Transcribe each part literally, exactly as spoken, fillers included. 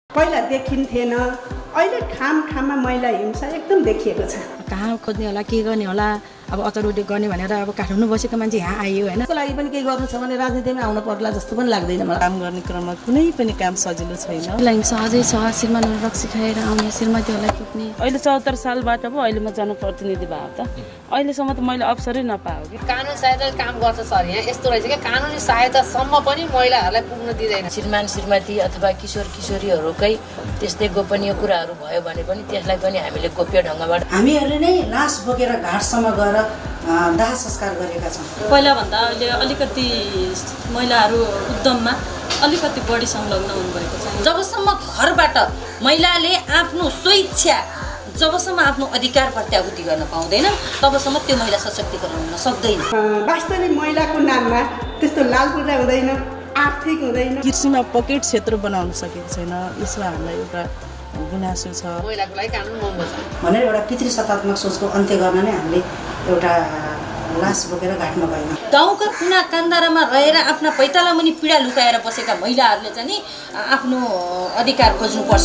पहिला देखिन्थेन, अहिले ठाम ठाममा महिला हिंसा एकदम देखिएको छ। कहाँ खोज्ने होला, के गर्ने होला, अब अचरोटी गर्ने भनेर अब काठमाडौँ बसेको मान्छे यहाँ आयो हैन। त्यसको लागि पनि केही गर्नु छ भने राजनीतिमा आउन पर्ला जस्तो पनि लाग्दैन मलाई। काम गर्ने क्रममा कुनै पनि काम सजिलो छैन। लागि सहजै छ, श्रीमानहरू रक्सी खाएर आउने, श्रीमतीहरूलाई कुट्ने। अहिले चौहत्तर सालबाट पो अहिले म जनप्रतिनिधि भएको त अहिलेसम्म त मैले अवसरै नपाएको कि। कानुन सहायता काम गर्छ सर, यहाँ यस्तो रहेछ कि कानुनी सहायतासम्म पनि महिलाहरूलाई पुग्न दिँदैन। श्रीमान श्रीमती अथवा किशोर किशोरीहरूकै त्यस्तै गोपनीय कुराहरू भयो भने पनि त्यसलाई पनि हामीले गोप्य ढङ्गबाट हामीहरूले नै लास बोकेर घाटसम्म गएर दाह संस्कार गरेका छौँ। पहिला भन्दा अहिले अलिकति महिलाहरू उद्यममा अलिकति बढी संलग्न हुनुभएको छ। जबसम्म घरबाट महिलाले आफ्नो स्वेच्छा जबसम्म आफ्नो अधिकार प्रत्याभूति गर्न पाउँदैन तबसम्म त्यो महिला सशक्तिकरण हुन सक्दैन। वास्तविक महिलाको नाममा त्यस्तो लालपुर्जा हुँदैन, आर्थिक हुँदैन। कृषिमा पकेट क्षेत्र बनाउन सकेको छैन, यसमा हामीलाई एउटा गुनासो छ। महिलाको लागि कानुन महँगो छ भनेर एउटा पितृसत्तात्मक सोचको अन्त्य गर्न नै हामीले एउटा लास बोकेर घाटमा गयौँ। गाउँका कुना कान्दारामा रहेर आफ्ना पैताला मुनि पीडा लुकाएर बसेका महिलाहरूले चाहिँ नि आफ्नो अधिकार खोज्नुपर्छ।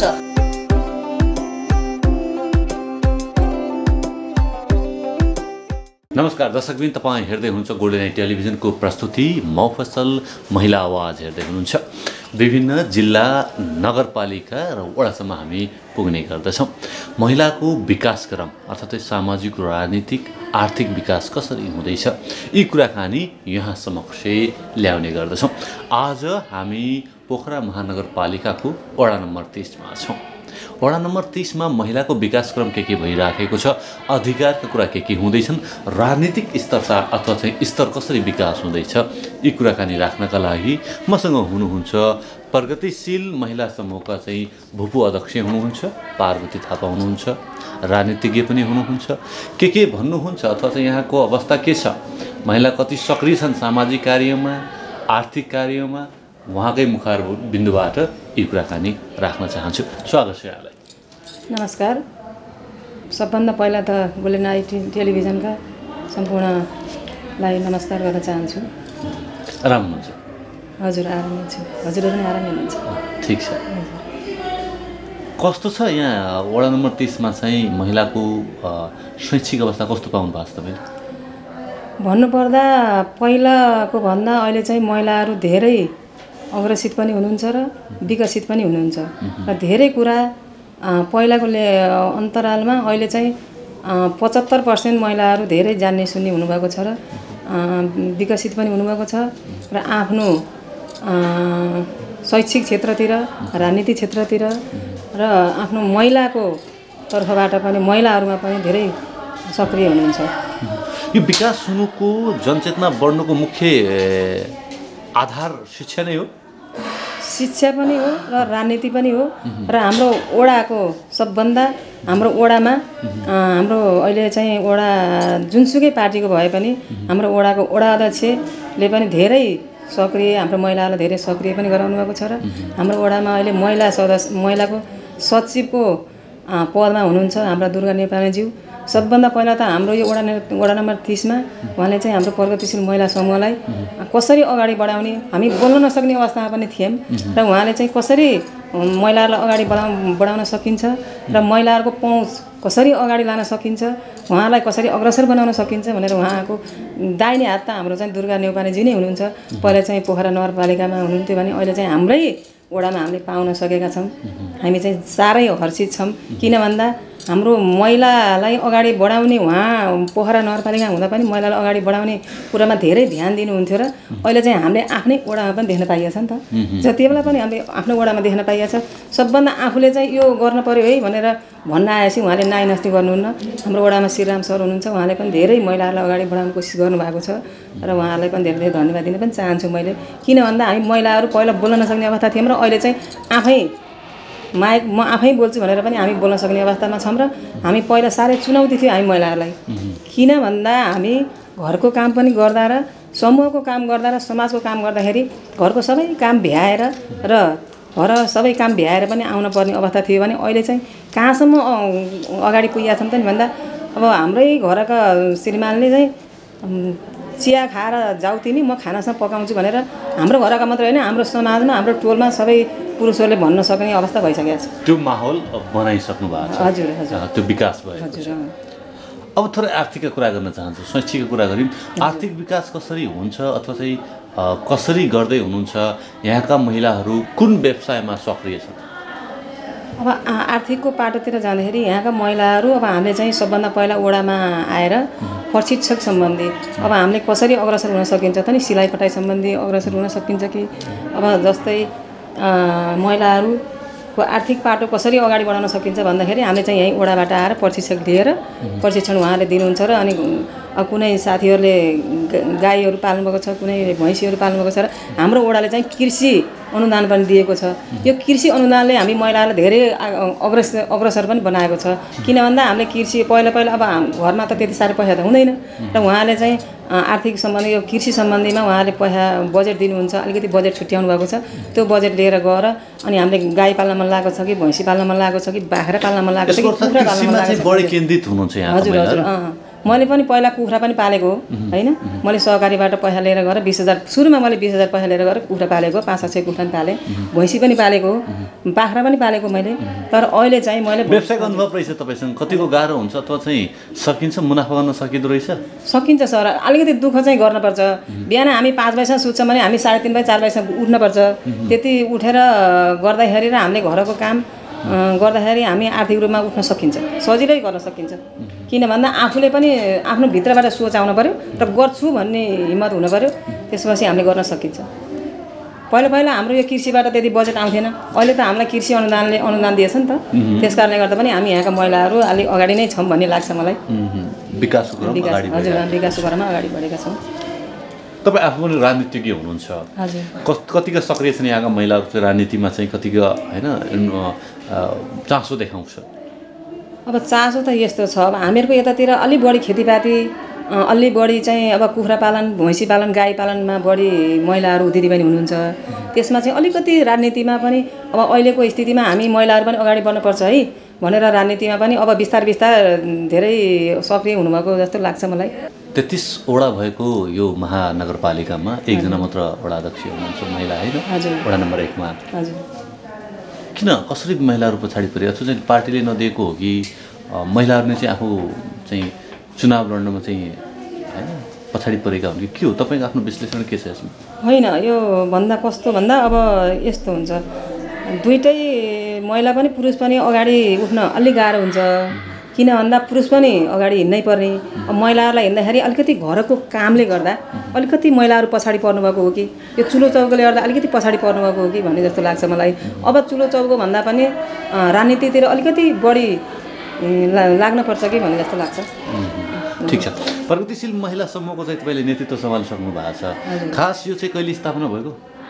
नमस्कार दर्शकबिन, तपाईँ हेर्दै हुनुहुन्छ गोल्डन नाइट टेलिभिजनको प्रस्तुति मफसल महिला आवाज हेर्दै हुनुहुन्छ। विभिन्न जिल्ला नगरपालिका र वडासम्म हामी पुग्ने गर्दछौँ। महिलाको विकासक्रम अर्थात् सामाजिक राजनीतिक आर्थिक विकास कसरी हुँदैछ यी कुराकानी यहाँ समक्ष ल्याउने गर्दछौँ। आज हामी पोखरा महानगरपालिकाको वडा नम्बर तीसमा छौँ। वडा नम्बर तीसमा महिलाको विकासक्रम के के भइराखेको छ, अधिकारका कुरा के के हुँदैछन्, राजनीतिक स्तर अथवा चाहिँ स्तर कसरी विकास हुँदैछ यी कुराकानी राख्नका लागि मसँग हुनुहुन्छ प्रगतिशील महिला समूहका चाहिँ भूपू अध्यक्ष हुनुहुन्छ पार्वती थापा हुनुहुन्छ, राजनीतिज्ञ पनि हुनुहुन्छ। के के भन्नुहुन्छ अथवा चाहिँ यहाँको अवस्था के छ, महिला कति सक्रिय छन् सामाजिक कार्यमा, आर्थिक कार्यमा, उहाँकै मुखार बिन्दुबाट यी कुराकानी राख्न चाहन्छु। स्वागत छ यहाँलाई। नमस्कार। सबभन्दा पहिला त गोल्डन नाइट टेलिभिजनका सम्पूर्णलाई नमस्कार गर्न चाहन्छु। आराम हुनुहुन्छ? हजुर आरामै छु। हजुरहरू पनि आरामै हुनुहुन्छ? ठिक छ। कस्तो छ यहाँ वडा नम्बर तीसमा चाहिँ महिलाको शैक्षिक अवस्था कस्तो पाउनु भएको छ तपाईँले? भन्नुपर्दा पहिलाको भन्दा अहिले चाहिँ महिलाहरू धेरै अग्रसित पनि हुनुहुन्छ र विकसित पनि हुनुहुन्छ र धेरै कुरा पहिलाको अन्तरालमा अहिले चाहिँ पचहत्तर पर्सेन्ट महिलाहरू धेरै जान्ने सुन्ने हुनुभएको छ र विकसित पनि हुनुभएको छ र आफ्नो शैक्षिक क्षेत्रतिर, राजनीति क्षेत्रतिर र आफ्नो महिलाको तर्फबाट पनि महिलाहरूमा पनि धेरै सक्रिय हुनुहुन्छ। यो विकास हुनुको जनचेतना बढ्नुको मुख्य आधार शिक्षा नै हो? शिक्षा पनि हो र राजनीति पनि हो र हाम्रो वडाको सबभन्दा हाम्रो वडामा हाम्रो अहिले चाहिँ वडा जुनसुकै पार्टीको भए पनि हाम्रो वडाको वडा अध्यक्षले पनि धेरै सक्रिय, हाम्रो महिलालाई धेरै सक्रिय पनि गराउनु भएको छ र हाम्रो वडामा अहिले महिला सदस्य महिलाको सचिवको पदमा हुनुहुन्छ हाम्रा दुर्गा नेपालीज्यू। सबभन्दा पहिला त हाम्रो यो वडा वडा नम्बर तीसमा उहाँले चाहिँ हाम्रो प्रगतिशील महिला समूहलाई कसरी अगाडि बढाउने, हामी बोल्न नसक्ने अवस्थामा पनि थियौँ र उहाँले चाहिँ कसरी महिलाहरूलाई अगाडि बढाउ बढाउन सकिन्छ र महिलाहरूको पहुँच कसरी अगाडि लान सकिन्छ, उहाँलाई कसरी अग्रसर बनाउन सकिन्छ भनेर उहाँको दाहिने हात त हाम्रो चाहिँ दुर्गा नेपालीजी नै हुनुहुन्छ। पहिला चाहिँ पोखरा नगरपालिकामा हुनुहुन्थ्यो भने अहिले चाहिँ हाम्रै वडामा हामीले पाउन सकेका छौँ। हामी चाहिँ साह्रै हर्षित छौँ। किन भन्दा हाम्रो महिलालाई अगाडि बढाउने उहाँ पोखरा नगरपालिका हुँदा पनि महिलालाई अगाडि बढाउने कुरामा धेरै ध्यान दिनुहुन्थ्यो र अहिले चाहिँ हामीले आफ्नै वडामा पनि देख्न पाइएको छ नि त। जति बेला पनि हामीले आफ्नो वडामा देख्न पाइएको छ। सबभन्दा आफूले चाहिँ यो गर्न पर्यो है भनेर भन्न आएपछि उहाँले नाइ नस्ती गर्नुहुन्न। हाम्रो वडामा श्रीराम सर हुनुहुन्छ, उहाँले पनि धेरै महिलाहरूलाई अगाडि बढाउने कोसिस गर्नुभएको छ र उहाँलाई पनि धेरै धेरै धन्यवाद दिन पनि चाहन्छु मैले। किन भन्दा हामी महिलाहरू पहिला बोल्न नसक्ने अवस्था थियौँ र अहिले चाहिँ आफै माइक म आफै बोल्छु भनेर पनि हामी बोल्न सक्ने अवस्थामा छौँ र हामी पहिला साह्रै चुनौती थियो हामी महिलाहरूलाई। किन भन्दा हामी घरको काम पनि गर्दा र समूहको काम गर्दा र समाजको काम गर्दाखेरि घरको सबै काम भ्याएर र घर सबै काम भ्याएर पनि आउन पर्ने अवस्था थियो भने अहिले चाहिँ कहाँसम्म अगाडि पुगेका छन् त नि भन्दा अब हाम्रै घरका श्रीमानले चाहिँ चिया खाएर जाऊ तिमी म खानासँग पकाउँछु भनेर हाम्रो घरका मात्रै होइन हाम्रो समाजमा हाम्रो टोलमा सबै पुरुषहरूले भन्न सक्ने अवस्था भइसकेको छ। त्यो माहौल बनाइसक्नु भएको छ। हजुर हजुर त्यो विकास भयो। हजुर। अब थोरै आर्थिकको कुरा गर्न चाहन्छु, शैक्षिकको कुरा गऱ्यौँ। आर्थिक विकास कसरी हुन्छ अथवा चाहिँ कसरी गर्दै हुनुहुन्छ? यहाँका महिलाहरू कुन व्यवसायमा सक्रिय छन्? अब आर्थिकको पाटोतिर जाँदाखेरि यहाँका महिलाहरू अब हामीले चाहिँ सबभन्दा पहिला वडामा आएर प्रशिक्षक सम्बन्धी अब हामीले कसरी अग्रसर हुन सकिन्छ त नि, सिलाइ कटाइ सम्बन्धी अग्रसर हुन सकिन्छ कि अब जस्तै महिलाहरूको आर्थिक पाटो कसरी अगाडि बढाउन सकिन्छ भन्दाखेरि हामीले चाहिँ यहीँ वडाबाट आएर प्रशिक्षक लिएर प्रशिक्षण उहाँले दिनुहुन्छ र अनि कुनै साथीहरूले गाईहरू पाल्नुभएको छ, कुनै भैँसीहरू पाल्नुभएको छ र हाम्रो वडाले चाहिँ कृषि अनुदान पनि दिएको छ। यो कृषि अनुदानले हामी महिलाहरूलाई धेरै अग्रसर अग्रसर पनि बनाएको छ। किन भन्दा हामीले कृषि पहिला पहिला अब घरमा त त्यति साह्रो पैसा त हुँदैन र उहाँले चाहिँ आर्थिक सम्बन्धी यो कृषि सम्बन्धीमा उहाँले पैसा बजेट दिनुहुन्छ, अलिकति बजेट छुट्याउनु भएको छ। त्यो बजेट लिएर गएर अनि हामीले गाई पाल्न मन लागेको छ कि भैँसी पाल्न मन लागेको छ कि बाख्रा पाल्न मन लागेको छ कि कुखुरा पाल्न मन लागेको छ। बढी केन्द्रित हुनुहुन्छ यहाँ। हजुर हजुर। मैले पनि पहिला कुखुरा पनि पालेको हो होइन। मैले सहकारीबाट पैसा लिएर गएर बिस हजार सुरुमा मैले बिस हजार पैसा लिएर गएर कुखुरा पालेको, पाँच सात सय कुखुरा पनि पालेँ, भैँसी पनि पालेको हो, बाख्रा पनि पालेको मैले। तर अहिले चाहिँ मैले व्यवसायिक अनुभव रहेछ तपाईँसँग, कतिको गाह्रो हुन्छ अथवा चाहिँ सकिन्छ, मुनाफा गर्न सकिँदो रहेछ? सकिन्छ सर, अलिकति दुःख चाहिँ गर्नुपर्छ। बिहान हामी पाँच बजीसम्म सुत्छौँ भने हामी साढे तिन बजी चार बजीसम्म उठ्नुपर्छ। त्यति उठेर गर्दाखेरि र हामीले घरको काम गर्दाखेरि हामी आर्थिक रूपमा उठ्न सकिन्छ, सजिलै गर्न सकिन्छ। किन भन्दा आफूले पनि आफ्नो भित्रबाट सोच आउनु पऱ्यो र गर्छु भन्ने हिम्मत हुनु पऱ्यो, त्यसपछि हामीले गर्न सकिन्छ। पहिला पहिला हाम्रो यो कृषिबाट त्यति बजेट आउँथेन, अहिले त हामीलाई कृषि अनुदानले अनुदान दिएछ नि त। त्यस कारणले गर्दा पनि हामी यहाँका महिलाहरू अलिक अगाडि नै छौँ भन्ने लाग्छ मलाई। विकासको क्रममा अगाडि हजुर, विकासको क्रममा अगाडि बढेका छौँ। तपाईँ आफू पनि राजनीतिज्ञ हुनुहुन्छ, कतिका सक्रिय छन् यहाँका महिलाहरू चाहिँ राजनीतिमा चाहिँ, कतिका होइन चासो देखाउँछ? अब चासो त यस्तो छ, अब हामीहरूको यतातिर अलिक बढी खेतीपाती, अलि बढी चाहिँ अब कुखुरा पालन, भैँसी पालन, गाई पालनमा बढी महिलाहरू दिदीबहिनी हुनुहुन्छ। त्यसमा चाहिँ अलिकति राजनीतिमा पनि अब अहिलेको स्थितिमा हामी महिलाहरू पनि अगाडि बढ्नुपर्छ है भनेर राजनीतिमा पनि अब बिस्तार बिस्तार धेरै सक्रिय हुनुभएको जस्तो लाग्छ मलाई। तेत्तिसवटा भएको यो महानगरपालिकामा एकजना मात्र वडा अध्यक्ष हुनुहुन्छ महिला होइन? वडा नम्बर एकमा। हजुर। किन कसरी महिलाहरू पछाडि परे? अथवा चाहिँ पार्टीले नदिएको हो कि महिलाहरूले चाहिँ आफू चाहिँ चुनाव लड्नमा चाहिँ होइन पछाडि परेका हुन् कि के हो? तपाईँको आफ्नो विश्लेषण के छ यसमा? होइन, यो भन्दा कस्तो भन्दा अब यस्तो हुन्छ, दुइटै महिला पनि पुरुष पनि अगाडि उठ्न अलिक गाह्रो हुन्छ। किन भन्दा पुरुष पनि अगाडि हिँड्नै पर्ने, अब महिलाहरूलाई हिँड्दाखेरि अलिकति घरको कामले गर्दा अलिकति महिलाहरू पछाडि पर्नुभएको हो कि यो चुलो चौकोले गर्दा अलिकति पछाडि पर्नुभएको हो कि भन्ने जस्तो लाग्छ मलाई। अब चुलो चौको भन्दा पनि राजनीतितिर अलिकति बढी लाग्नुपर्छ कि भन्ने जस्तो लाग्छ। ठिक छ। प्रगतिशील महिला समूहको चाहिँ तपाईँले नेतृत्व सम्हालिसक्नु भएको छ, खास यो चाहिँ कहिले स्थापना भएको?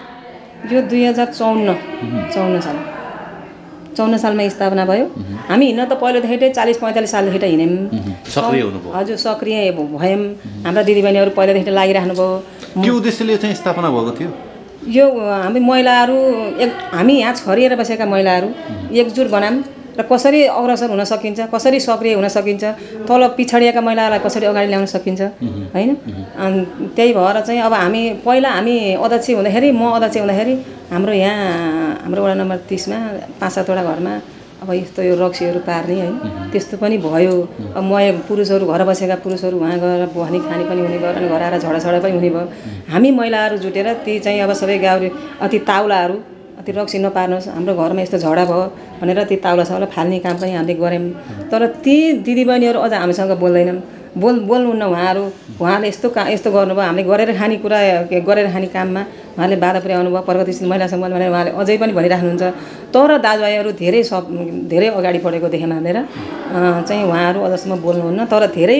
यो दुई हजार चौन्न चौन्न साल चौन्न सालमा स्थापना भयो। हामी हिँड्न त पहिलेदेखि चालिस पैँतालिस सालदेखि त हिँड्यौँ, सक्रिय हुनुभयो। हजुर, सक्रिय भयौँ। हाम्रा दिदीबहिनीहरू पहिलादेखि लागिराख्नु भयो। के उद्देश्यले चाहिँ स्थापना भएको थियो? यो हामी महिलाहरू एक हामी यहाँ छरिएर बसेका महिलाहरू एकजुट बनाऊँ र कसरी अग्रसर हुन सकिन्छ, कसरी सक्रिय हुन सकिन्छ, तल पिछडिएका महिलाहरूलाई कसरी अगाडि ल्याउन सकिन्छ होइन। त्यही भएर चाहिँ अब हामी पहिला हामी अध्यक्ष हुँदाखेरि, म अध्यक्ष हुँदाखेरि हाम्रो यहाँ हाम्रो वडा नम्बर तिसमा पाँच सातवटा घरमा अब यस्तो यो रक्सीहरू पार्ने होइन त्यस्तो पनि भयो। अब म पुरुषहरू घर बसेका पुरुषहरू वहाँ गएर बहनी खाने पनि हुने भयो, अनि घर आएर झडाझडा पनि हुने भयो। हामी महिलाहरू जुटेर ती चाहिँ अब सबै गाउँले अति ताउलाहरू अति रक्सी नपार्नुहोस्, हाम्रो घरमा यस्तो झडा भयो भनेर ती ताउलासाउला फाल्ने काम पनि हामीले गऱ्यौँ। तर ती दिदीबहिनीहरू अझ हामीसँग बोल्दैनन्, बोल बोल्नुहुन्न उहाँहरू। उहाँले यस्तो का यस्तो गर्नुभयो, हामीले गरेर खाने कुरा गरेर खाने काममा उहाँले बाधा पुर्याउनु भयो। प्रगतिशील महिला सम्बन्ध भनेर उहाँले अझै पनि भनिराख्नुहुन्छ। तर दाजुभाइहरू धेरै सब धेरै अगाडि बढेको देख्यौँ हामीहरू चाहिँ, उहाँहरू अझसम्म बोल्नुहुन्न। तर धेरै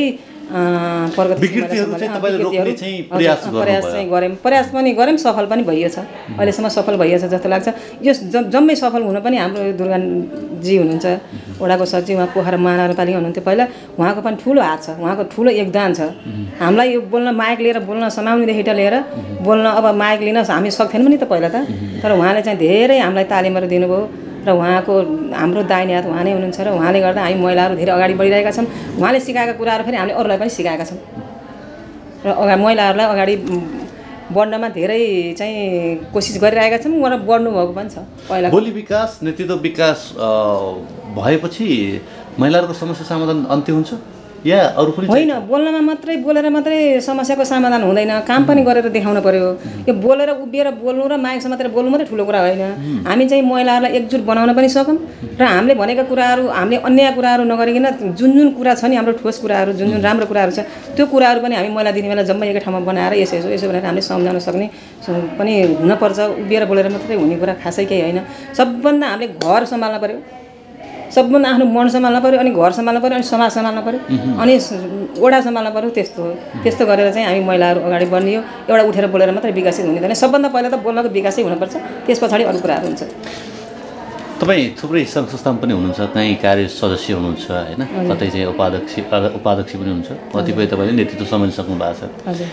प्रयास चाहिँ गऱ्यौँ, प्रयास पनि गऱ्यौँ, सफल पनि भइएछ, अहिलेसम्म सफल भइएछ जस्तो लाग्छ। यो जम्मै सफल हुन पनि हाम्रो दुर्गाजी हुनुहुन्छ, वडाको सचिव, उहाँ पोखरा महानगरपालिका हुनुहुन्थ्यो पहिला, उहाँको पनि ठुलो हात छ, उहाँको ठुलो योगदान छ। हामीलाई यो बोल्न माइक लिएर बोल्न समाउनेदेखि लिएर बोल्न अब माइक लिन हामी सक्थेनौँ नि त पहिला त। तर उहाँले चाहिँ धेरै हामीलाई तालिमहरू दिनुभयो र उहाँको हाम्रो दाहिने हात उहाँ नै हुनुहुन्छ र उहाँले गर्दा हामी महिलाहरू धेरै अगाडि बढिरहेका छौँ। उहाँले सिकाएका कुराहरू फेरि हामीले अरूलाई पनि सिकाएका छौँ। र अगाडि महिलाहरूलाई अगाडि बढ्नमा धेरै चाहिँ कोसिस गरिरहेका छौँ र बढ्नुभएको पनि छ। पहिला भोलि विकास नेतृत्व विकास भएपछि महिलाहरूको समस्या समाधान अन्त्य हुन्छ या अरू पनि होइन? बोल्नमा मात्रै बोलेर मात्रै समस्याको समाधान हुँदैन, काम पनि गरेर देखाउनु पर्यो। यो बोलेर उभिएर बोल्नु र माइकमा मात्रै बोल्नु मात्रै ठुलो कुरा होइन। हामी चाहिँ महिलाहरूलाई एकजुट बनाउन पनि सकौँ र हामीले भनेका कुराहरू हामीले अन्याय कुराहरू नगरिकन जुन जुन कुरा छ नि हाम्रो ठोस कुराहरू जुन जुन राम्रो कुराहरू छ त्यो कुराहरू पनि हामी महिला दिने बेला जम्मै एकै ठाउँमा बनाएर यसो यसो यसो भनेर हामीले सम्झाउन सक्ने पनि हुनपर्छ। उभिएर बोलेर मात्रै हुने कुरा खासै केही होइन। सबभन्दा हामीले घर सम्हाल्न पर्यो, सबभन्दा आफ्नो मन सम्हाल्न पऱ्यो, अनि घर सम्हाल्न पऱ्यो, अनि समाज सम्हाल्न पऱ्यो, अनि वडा सम्हाल्न पऱ्यो। त्यस्तो हो। त्यस्तो गरेर चाहिँ हामी महिलाहरू अगाडि बढ्ने हो। एउटा उठेर बोलेर मात्रै विकसित हुँदैन। सबभन्दा पहिला त बोल्नको विकासै हुनुपर्छ, त्यस पछाडि अरू कुराहरू हुन्छ। तपाईँ थुप्रै सङ्घ संस्थामा पनि हुनुहुन्छ, कहीँ कार्य सदस्य हुनुहुन्छ होइन, कतै चाहिँ उपाध्यक्ष उपाध्यक्ष पनि हुनुहुन्छ, कतिपय तपाईँले नेतृत्व सम्हालिसक्नु भएको छ। हजुर।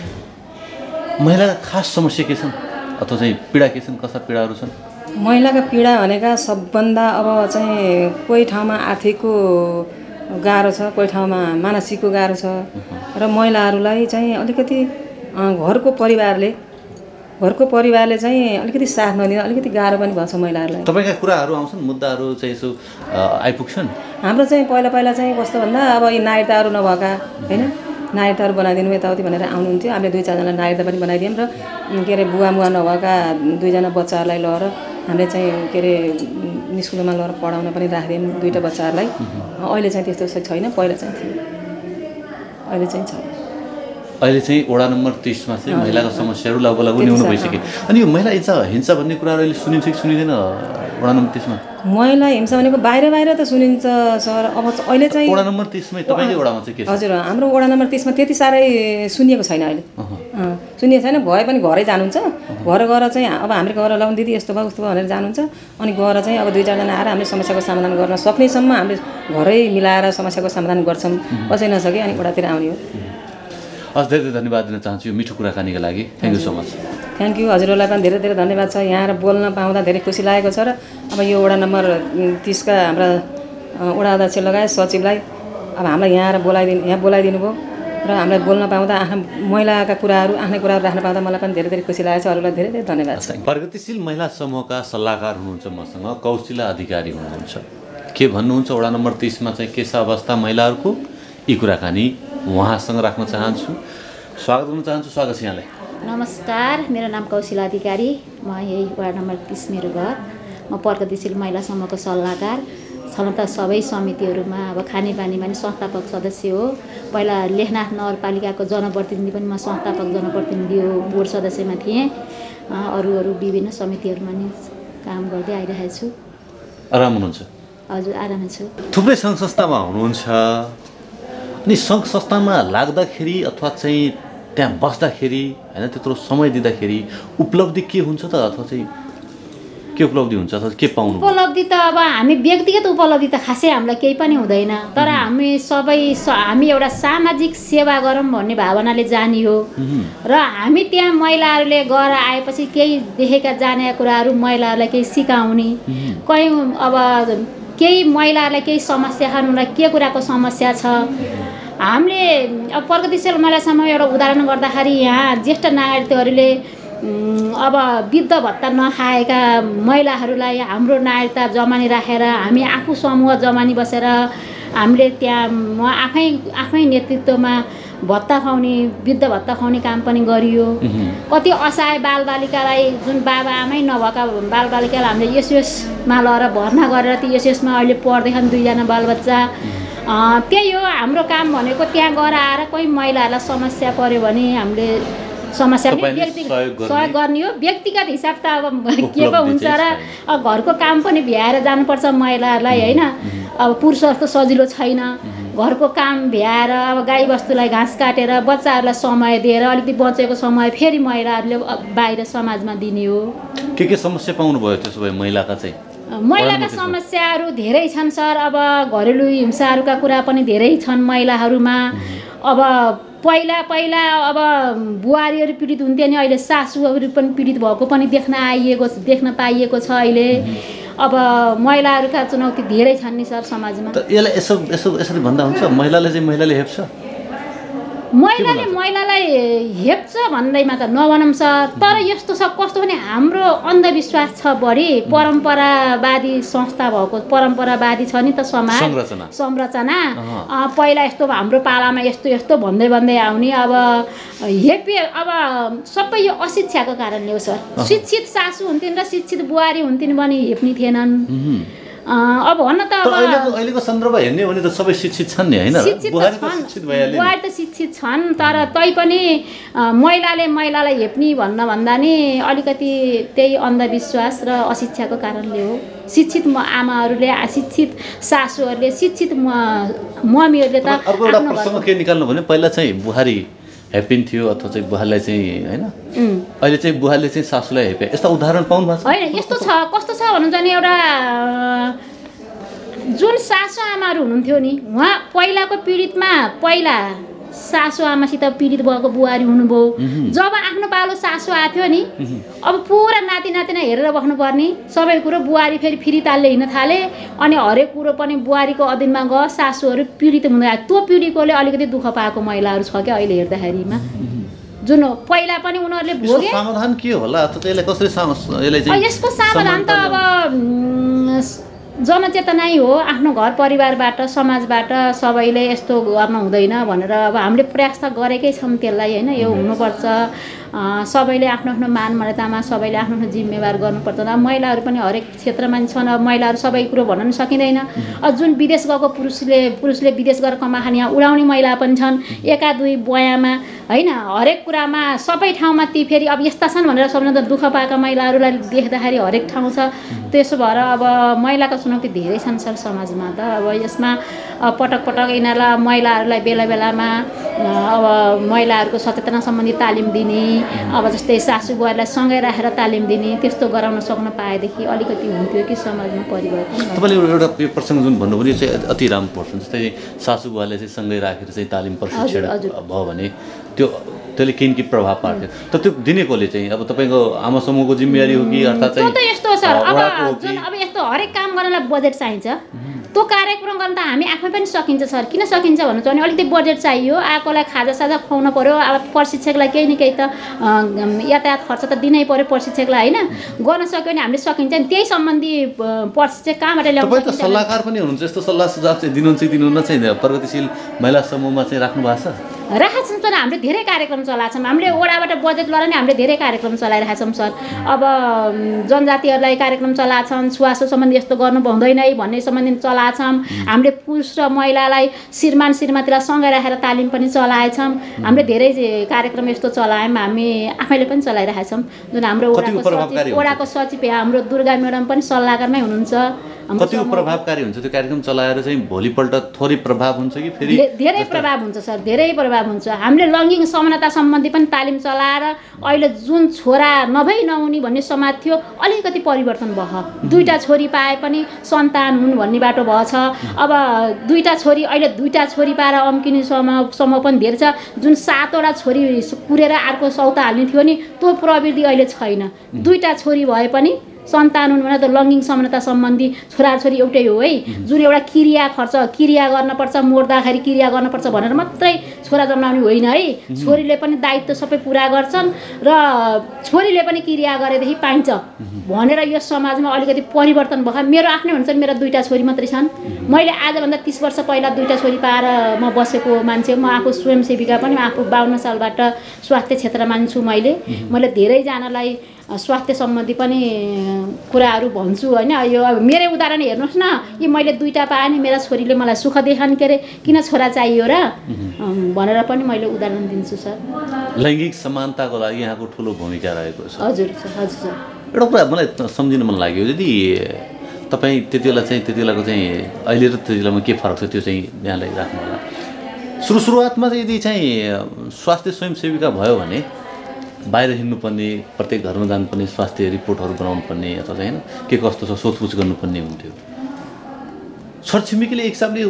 महिलाका खास समस्या के छन् अथवा चाहिँ पीडा के छन्, कस्ता पीडाहरू छन्? महिलाका पीडा भनेका सबभन्दा अब चाहिँ कोही ठाउँमा आर्थिकको गाह्रो छ, कोही ठाउँमा मानसिकको गाह्रो छ र महिलाहरूलाई चाहिँ अलिकति घरको परिवारले घरको परिवारले चाहिँ अलिकति साथ नदिँदा अलिकति गाह्रो पनि भएको छ महिलाहरूलाई। तपाईँका कुराहरू आउँछन्, मुद्दाहरू चाहिँ यसो आइपुग्छन्? हाम्रो चाहिँ पहिला पहिला चाहिँ कस्तो भन्दा अब यी नागरिकताहरू नभएका होइन, नागरिकताहरू बनाइदिनु यताउति भनेर आउनुहुन्थ्यो। हामीले दुई चारजना नागरिकता पनि बनाइदियौँ र के अरे बुवा मुवा नभएका दुईजना बच्चाहरूलाई लगेर हामीले चाहिँ के अरे स्कुलमा लगेर पढाउन पनि राखिदियौँ दुईवटा बच्चाहरूलाई। अहिले चाहिँ त्यस्तो छैन, पहिला चाहिँ थियो, अहिले चाहिँ छ। अहिले चाहिँ वडा नम्बर तिसमा चाहिँ महिलाको समस्याहरू लगभग न्यून भइसक्यो। अनि यो महिला हिंसा हिंसा भन्ने कुराहरू अहिले सुनिन्छ कि सुनिँदैन वडा नम्बर तिसमा? महिला हिंसा भनेको बाहिर बाहिर त सुनिन्छ सर। अब अहिले चाहिँ वडा नम्बर तिसमै तपाईँको वडामा चाहिँ के छ? हजुर, हाम्रो वडा नम्बर तिसमा त्यति साह्रै सुनिएको छैन अहिले, सुनिएको छैन। भए पनि घरै जानुहुन्छ, घर गएर चाहिँ अब हामीले गएर लाउनु दिदी यस्तो भयो उस्तो भयो भनेर जानुहुन्छ। अनि गएर चाहिँ अब दुई चारजना आएर हामीले समस्याको समाधान गर्न सक्नेसम्म हामीले घरै मिलाएर समस्याको समाधान गर्छौँ। कसै नसके अनि वडातिर आउने हो। हस्, धेरै धेरै धन्यवाद दिन चाहन्छु यो मिठो कुराकानीको लागि। Thank you so much. Thank you, हजुरहरूलाई पनि धेरै धेरै धन्यवाद छ। यहाँ आएर बोल्न पाउँदा धेरै खुसी लागेको छ। र अब यो वडा नम्बर तिसका हाम्रा वडा अध्यक्ष लगायत सचिवलाई अब हामीलाई यहाँ आएर बोलाइदिनु यहाँ बोलाइदिनु भयो र हामीलाई बोल्न पाउँदा आफ्नो महिलाका कुराहरू आफ्नै कुराहरू राख्न पाउँदा मलाई पनि धेरै धेरै खुसी लागेको छ। अरूलाई धेरै धेरै धन्यवाद छ। प्रगतिशील महिला समूहका सल्लाहकार हुनुहुन्छ मसँग कौशिला अधिकारी हुनुहुन्छ। के भन्नुहुन्छ वडा नम्बर तिसमा चाहिँ के छ अवस्था महिलाहरूको, यी कुराकानी उहाँसँग राख्न चाहन्छु। स्वागत गर्न चाहन्छु। स्वागत छ यहाँलाई। नमस्कार, मेरो नाम कौशिला अधिकारी, म यही वार्ड नम्बर तिस मेरो घर। म प्रगतिशील महिला समूहको सल्लाहकार, छलका सबै समितिहरूमा अब खानेपानीमा नि संस्थापक सदस्य हो। पहिला लेखनाथ नगरपालिकाको जनप्रतिनिधि पनि म संस्थापक जनप्रतिनिधि हो, बोर्ड सदस्यमा थिएँ। अरू अरू विभिन्न समितिहरूमा नि काम गर्दै आइरहेको छु। आराम हुनुहुन्छ? हजुर, आरामै छु। थुप्रै सङ्घ संस्थामा हुनुहुन्छ, अनि सङ्घ संस्थामा लाग्दाखेरि अथवा चाहिँ त्यहाँ बस्दाखेरि होइन त्यत्रो समय दिँदाखेरि उपलब्धि के हुन्छ त, अथवा चाहिँ के उपलब्धि हुन्छ अथवा के पाउनु? उपलब्धि त अब हामी व्यक्तिगत उपलब्धि त खासै हामीलाई केही पनि हुँदैन, तर हामी सबै हामी एउटा सामाजिक सेवा गरौँ भन्ने भावनाले जाने हो। र हामी त्यहाँ महिलाहरूले गएर आएपछि केही देखेका जानेका कुराहरू महिलाहरूलाई केही सिकाउने, कहीँ अब केही महिलाहरूलाई केही समस्या छ, उनीहरूलाई के कुराको समस्या छ। हामीले अब प्रगतिशील महिला समूह एउटा उदाहरण गर्दाखेरि यहाँ ज्येष्ठ नागरिकहरूले अब वृद्ध भत्ता नखाएका महिलाहरूलाई हाम्रो नागरिकता जमानी राखेर हामी आफू समूह जमानी बसेर हामीले त्यहाँ म आफै आफै नेतृत्वमा भत्ता खुवाउने वृद्ध भत्ता खुवाउने काम पनि गरियो। कति असहाय बालबालिकालाई जुन बाबा आमै नभएका बालबालिकालाई हामीले एसएसमा लगेर भर्ना गरेर ती एसएसमा अहिले पढ्दैछन् दुईजना बालबच्चा। त्यही हो हाम्रो काम भनेको, त्यहाँ गएर आएर कोही महिलाहरूलाई समस्या पऱ्यो भने हामीले समस्या पनि व्यक्तिगत सहयोग गर्ने हो। व्यक्तिगत हिसाब त अब के पो हुन्छ र अब घरको काम पनि भ्याएर जानुपर्छ महिलाहरूलाई होइन। अब पुरुष जस्तो सजिलो छैन, घरको काम भ्याएर अब गाईबस्तुलाई घाँस काटेर बच्चाहरूलाई समय दिएर अलिकति बचेको समय फेरि महिलाहरूले बाहिर समाजमा दिने हो। के के समस्या पाउनु भयो त्यसो भए महिलाका चाहिँ? महिलाका समस्याहरू धेरै छन् सर। अब घरेलु हिंसाहरूका कुरा पनि धेरै छन् महिलाहरूमा। अब पहिला पहिला अब बुहारीहरू पीडित हुन्थे नि, अहिले सासूहरू पनि पीडित भएको पनि देख्न आइएको देख्न पाइएको छ अहिले। अब महिलाहरूका चुनौती धेरै छन् नि सर समाजमा। त यसलाई यसो यसो यसरी भन्दा हुन्छ महिलाले चाहिँ महिलाले हेप्छ? महिलाले महिलालाई हेप्छ भन्दैमा त नभनौँ सर, तर यस्तो छ कस्तो भने हाम्रो अन्धविश्वास छ बढी, परम्परावादी संस्था भएको परम्परावादी छ नि त समाज संरचना। पहिला यस्तो हाम्रो पालामा यस्तो यस्तो भन्दै भन्दै आउने, अब हेपे अब सबै यो अशिक्षाको कारणले हो सर। शिक्षित सासू हुन्थिन् र शिक्षित बुहारी हुन्थिन् भने हेप्ने थिएनन्। अब भन्न त अब अहिलेको अहिलेको सन्दर्भ हेर्ने भने त सबै शिक्षित छन् नि हैन, बुहारी त शिक्षित भइहाल्यो, बुहारी त शिक्षित छन्, तर तैपनि महिलाले महिलालाई हेप्ने भन्न भन्दा नि अलिकति त्यही अन्धविश्वास र अशिक्षाको कारणले हो। शिक्षित आमाहरूले, शिक्षित सासूहरूले, शिक्षित मम्मीहरूले त अर्को एउटा प्रश्न के निकाल्नु भने पहिला चाहिँ बुहारी हेपिन्थ्यो अथवा चाहिँ बुहारीलाई चाहिँ हैन, अहिले चाहिँ बुहारीले चाहिँ सासूलाई हेपे, यस्ता उदाहरण पाउनु भएको छ? होइन, यस्तो छ कस्तो छ भन्नुहुन्छ नि, एउटा जुन सासू आमाहरू हुनुहुन्थ्यो नि, उहाँ पहिलाको पीडितमा पहिला सासू आमासित पीडित भएको बुहारी हुनुभयो। जब आफ्नो पालो सासू आएको थियो नि, अब पुरा नाति नातिना हेरेर बस्नुपर्ने सबै कुरो, बुहारी फेरि फेरि तालले हिँड्न थाले अनि हरेक कुरो पनि बुहारीको अधीनमा गयो, सासूहरू पीडित हुँदै आयो। त्यो पीडितकोले अलिकति दुःख पाएको महिलाहरू छ क्या अहिले हेर्दाखेरिमा, जुन पहिला पनि उनीहरूले भोगे। समाधान के होला त त्यसलाई कसरी यसलाई चाहिँ यसको समाधान त अब जनचेतनाइ हो, आफ्नो घर परिवारबाट समाजबाट सबैले यस्तो गर्न हुँदैन भनेर अब हामीले प्रयास त गरेकै छौँ त्यसलाई होइन। यो हुनुपर्छ, सबैले आफ्नो आफ्नो मान मर्यादामा सबैले आफ्नो आफ्नो जिम्मेवार गर्नुपर्छ। अब महिलाहरू पनि हरेक क्षेत्रमा छन्, अब महिलाहरू सबै कुरो भन्न पनि सकिँदैन। अब जुन विदेश गएको पुरुषले पुरुषले विदेश गएर कमाखाने यहाँ उडाउने महिला पनि छन्, एका दुई बयामा होइन, हरेक कुरामा सबै ठाउँमा ती फेरि अब यस्ता छन् भनेर सबैले त दुःख पाएका महिलाहरूलाई देख्दाखेरि हरेक ठाउँ छ। त्यसो भएर अब महिलाको चुनौती धेरै छन् सर समाजमा त। अब यसमा पटक पटक यिनीहरूलाई महिलाहरूलाई बेला बेलामा अब महिलाहरूको सचेतना सम्बन्धी तालिम दिने, अब जस्तै सासू बुहारीलाई सँगै राखेर तालिम दिने, त्यस्तो गराउन सक्न पाएदेखि अलिकति हुन्थ्यो कि समाजमा परिवर्तन। तपाईँले एउटा यो प्रसङ्ग जुन भन्नुभयो चाहिँ अति राम्रो पर्छ। जस्तै सासू बुहारीलाई चाहिँ सँगै राखेर चाहिँ तालिम प्रशिक्षण भयो भने त्यो त्यसले केही केही प्रभाव पार्थ्यो, तर त्यो दिने कसले चाहिँ? अब तपाईँको आमा समूहको जिम्मेवारी हो कि अर्थात् चाहिँ त्यो त यस्तो हो सर, अब जुन अब यस्तो हरेक काम गर्नलाई बजेट चाहिन्छ, त्यो कार्यक्रम गर्न त हामी आफै पनि सकिन्छ सर। किन सकिन्छ भन्नुहुन्छ भने अलिकति बजेट चाहियो, आएकोलाई खाजा साजा खुवाउनु पऱ्यो, अब प्रशिक्षकलाई केही न केही त यातायात खर्च त दिनै पऱ्यो प्रशिक्षकलाई होइन, गर्न सक्यो भने हामीले सकिन्छ नि। त्यही सम्बन्धी प्रशिक्षक कहाँबाट ल्याउनु? तपाईँ त सल्लाहकार पनि हुनुहुन्छ, यस्तो सल्लाह सुझाव चाहिँ दिनुहुन्छ कि दिनुहुन्न चाहिँ प्रगतिशील महिला समूहमा चाहिँ राख्नु भएको छ? राखेका छौँ सर, हामीले धेरै कार्यक्रम चलाएको छौँ, हामीले वडाबाट बजेट लगाएर नि हामीले धेरै कार्यक्रम चलाइरहेका छौँ सर। अब जनजातिहरूलाई कार्यक्रम चलाएको छौँ, छुवाछुत सम्बन्धी यस्तो गर्नु पाउँदैन भन्ने सम्बन्धी चलाएको छौँ। हामीले पुरुष र महिलालाई श्रीमान श्रीमतीलाई सँगै राखेर तालिम पनि चलाएछौँ। हामीले धेरै कार्यक्रम यस्तो चलायौँ, हामी आफैले पनि चलाइरहेका छौँ। जुन हाम्रो वडाको सचिव वडाको सचिव हाम्रो दुर्गा म्याडम पनि सल्लाहकारमै हुनुहुन्छ। कतिको प्रभावकारी हुन्छ त्यो कार्यक्रम चलाएर चाहिँ भोलिपल्ट थोरै प्रभाव हुन्छ कि फेरि? धेरै प्रभाव हुन्छ सर, धेरै प्रभाव हुन्छ। हामीले लैङ्गिक समानता सम्बन्धी पनि तालिम चलाएर अहिले जुन छोरा नभई नहुने भन्ने समाज थियो अलिकति परिवर्तन भयो। दुईटा छोरी पाए पनि सन्तान हुन् भन्ने बाटो भएछ। अब दुईटा छोरी अहिले दुईटा छोरी पाएर अम्किने समूह समूह पनि धेरै छ। जुन सातवटा छोरी कुरेर अर्को सौता हाल्ने थियो नि त्यो प्रवृत्ति अहिले छैन। दुईटा छोरी भए पनि सन्तान हुन् भने त लैङ्गिक समानता सम्बन्धी छोराछोरी एउटै हो है। जुन एउटा क्रिया खर्च क्रिया गर्नुपर्छ, मर्दाखेरि क्रिया गर्नुपर्छ भनेर मात्रै छोरा जन्माउने होइन है। छोरीले पनि दायित्व सबै पुरा गर्छन् र छोरीले पनि क्रिया गरेदेखि पाइन्छ भनेर यो समाजमा अलिकति परिवर्तन भयो। मेरो आफ्नै हुन्छ, मेरो दुईटा छोरी मात्रै छन्। मैले आजभन्दा तिस वर्ष पहिला दुईटा छोरी पाएर म बसेको मान्छे, म आफू स्वयंसेविका पनि, म आफू बाहन्न सालबाट स्वास्थ्य क्षेत्रमा छु। मैले मैले धेरैजनालाई स्वास्थ्य सम्बन्धी पनि कुराहरू भन्छु होइन। यो अब मेरै उदाहरण हेर्नुहोस् न, कि मैले दुईवटा पाएँ नि मेरा छोरीले मलाई सुख देखान् के अरे किन छोरा चाहियो र भनेर पनि मैले उदाहरण दिन्छु सर। लैङ्गिक समानताको लागि यहाँको ठुलो भूमिका रहेको छ। हजुर सर, हजुर सर। एउटा कुरा मलाई सम्झिन मन लाग्यो, यदि तपाईँ त्यति बेला चाहिँ त्यति बेलाको चाहिँ अहिले र त्यति बेलामा के फरक छ त्यो चाहिँ यहाँलाई राख्नु होला। सुरु सुरुवातमा चाहिँ यदि चाहिँ स्वास्थ्य स्वयंसेविका भयो भने बाहिर हिँड्नुपर्ने, प्रत्येक घरमा जानुपर्ने, स्वास्थ्य रिपोर्टहरू बनाउनु पर्ने अथवा चाहिँ होइन के कस्तो छ सोधपुछ गर्नुपर्ने हुन्थ्यो। छरछिमेकीले एक हिसाबले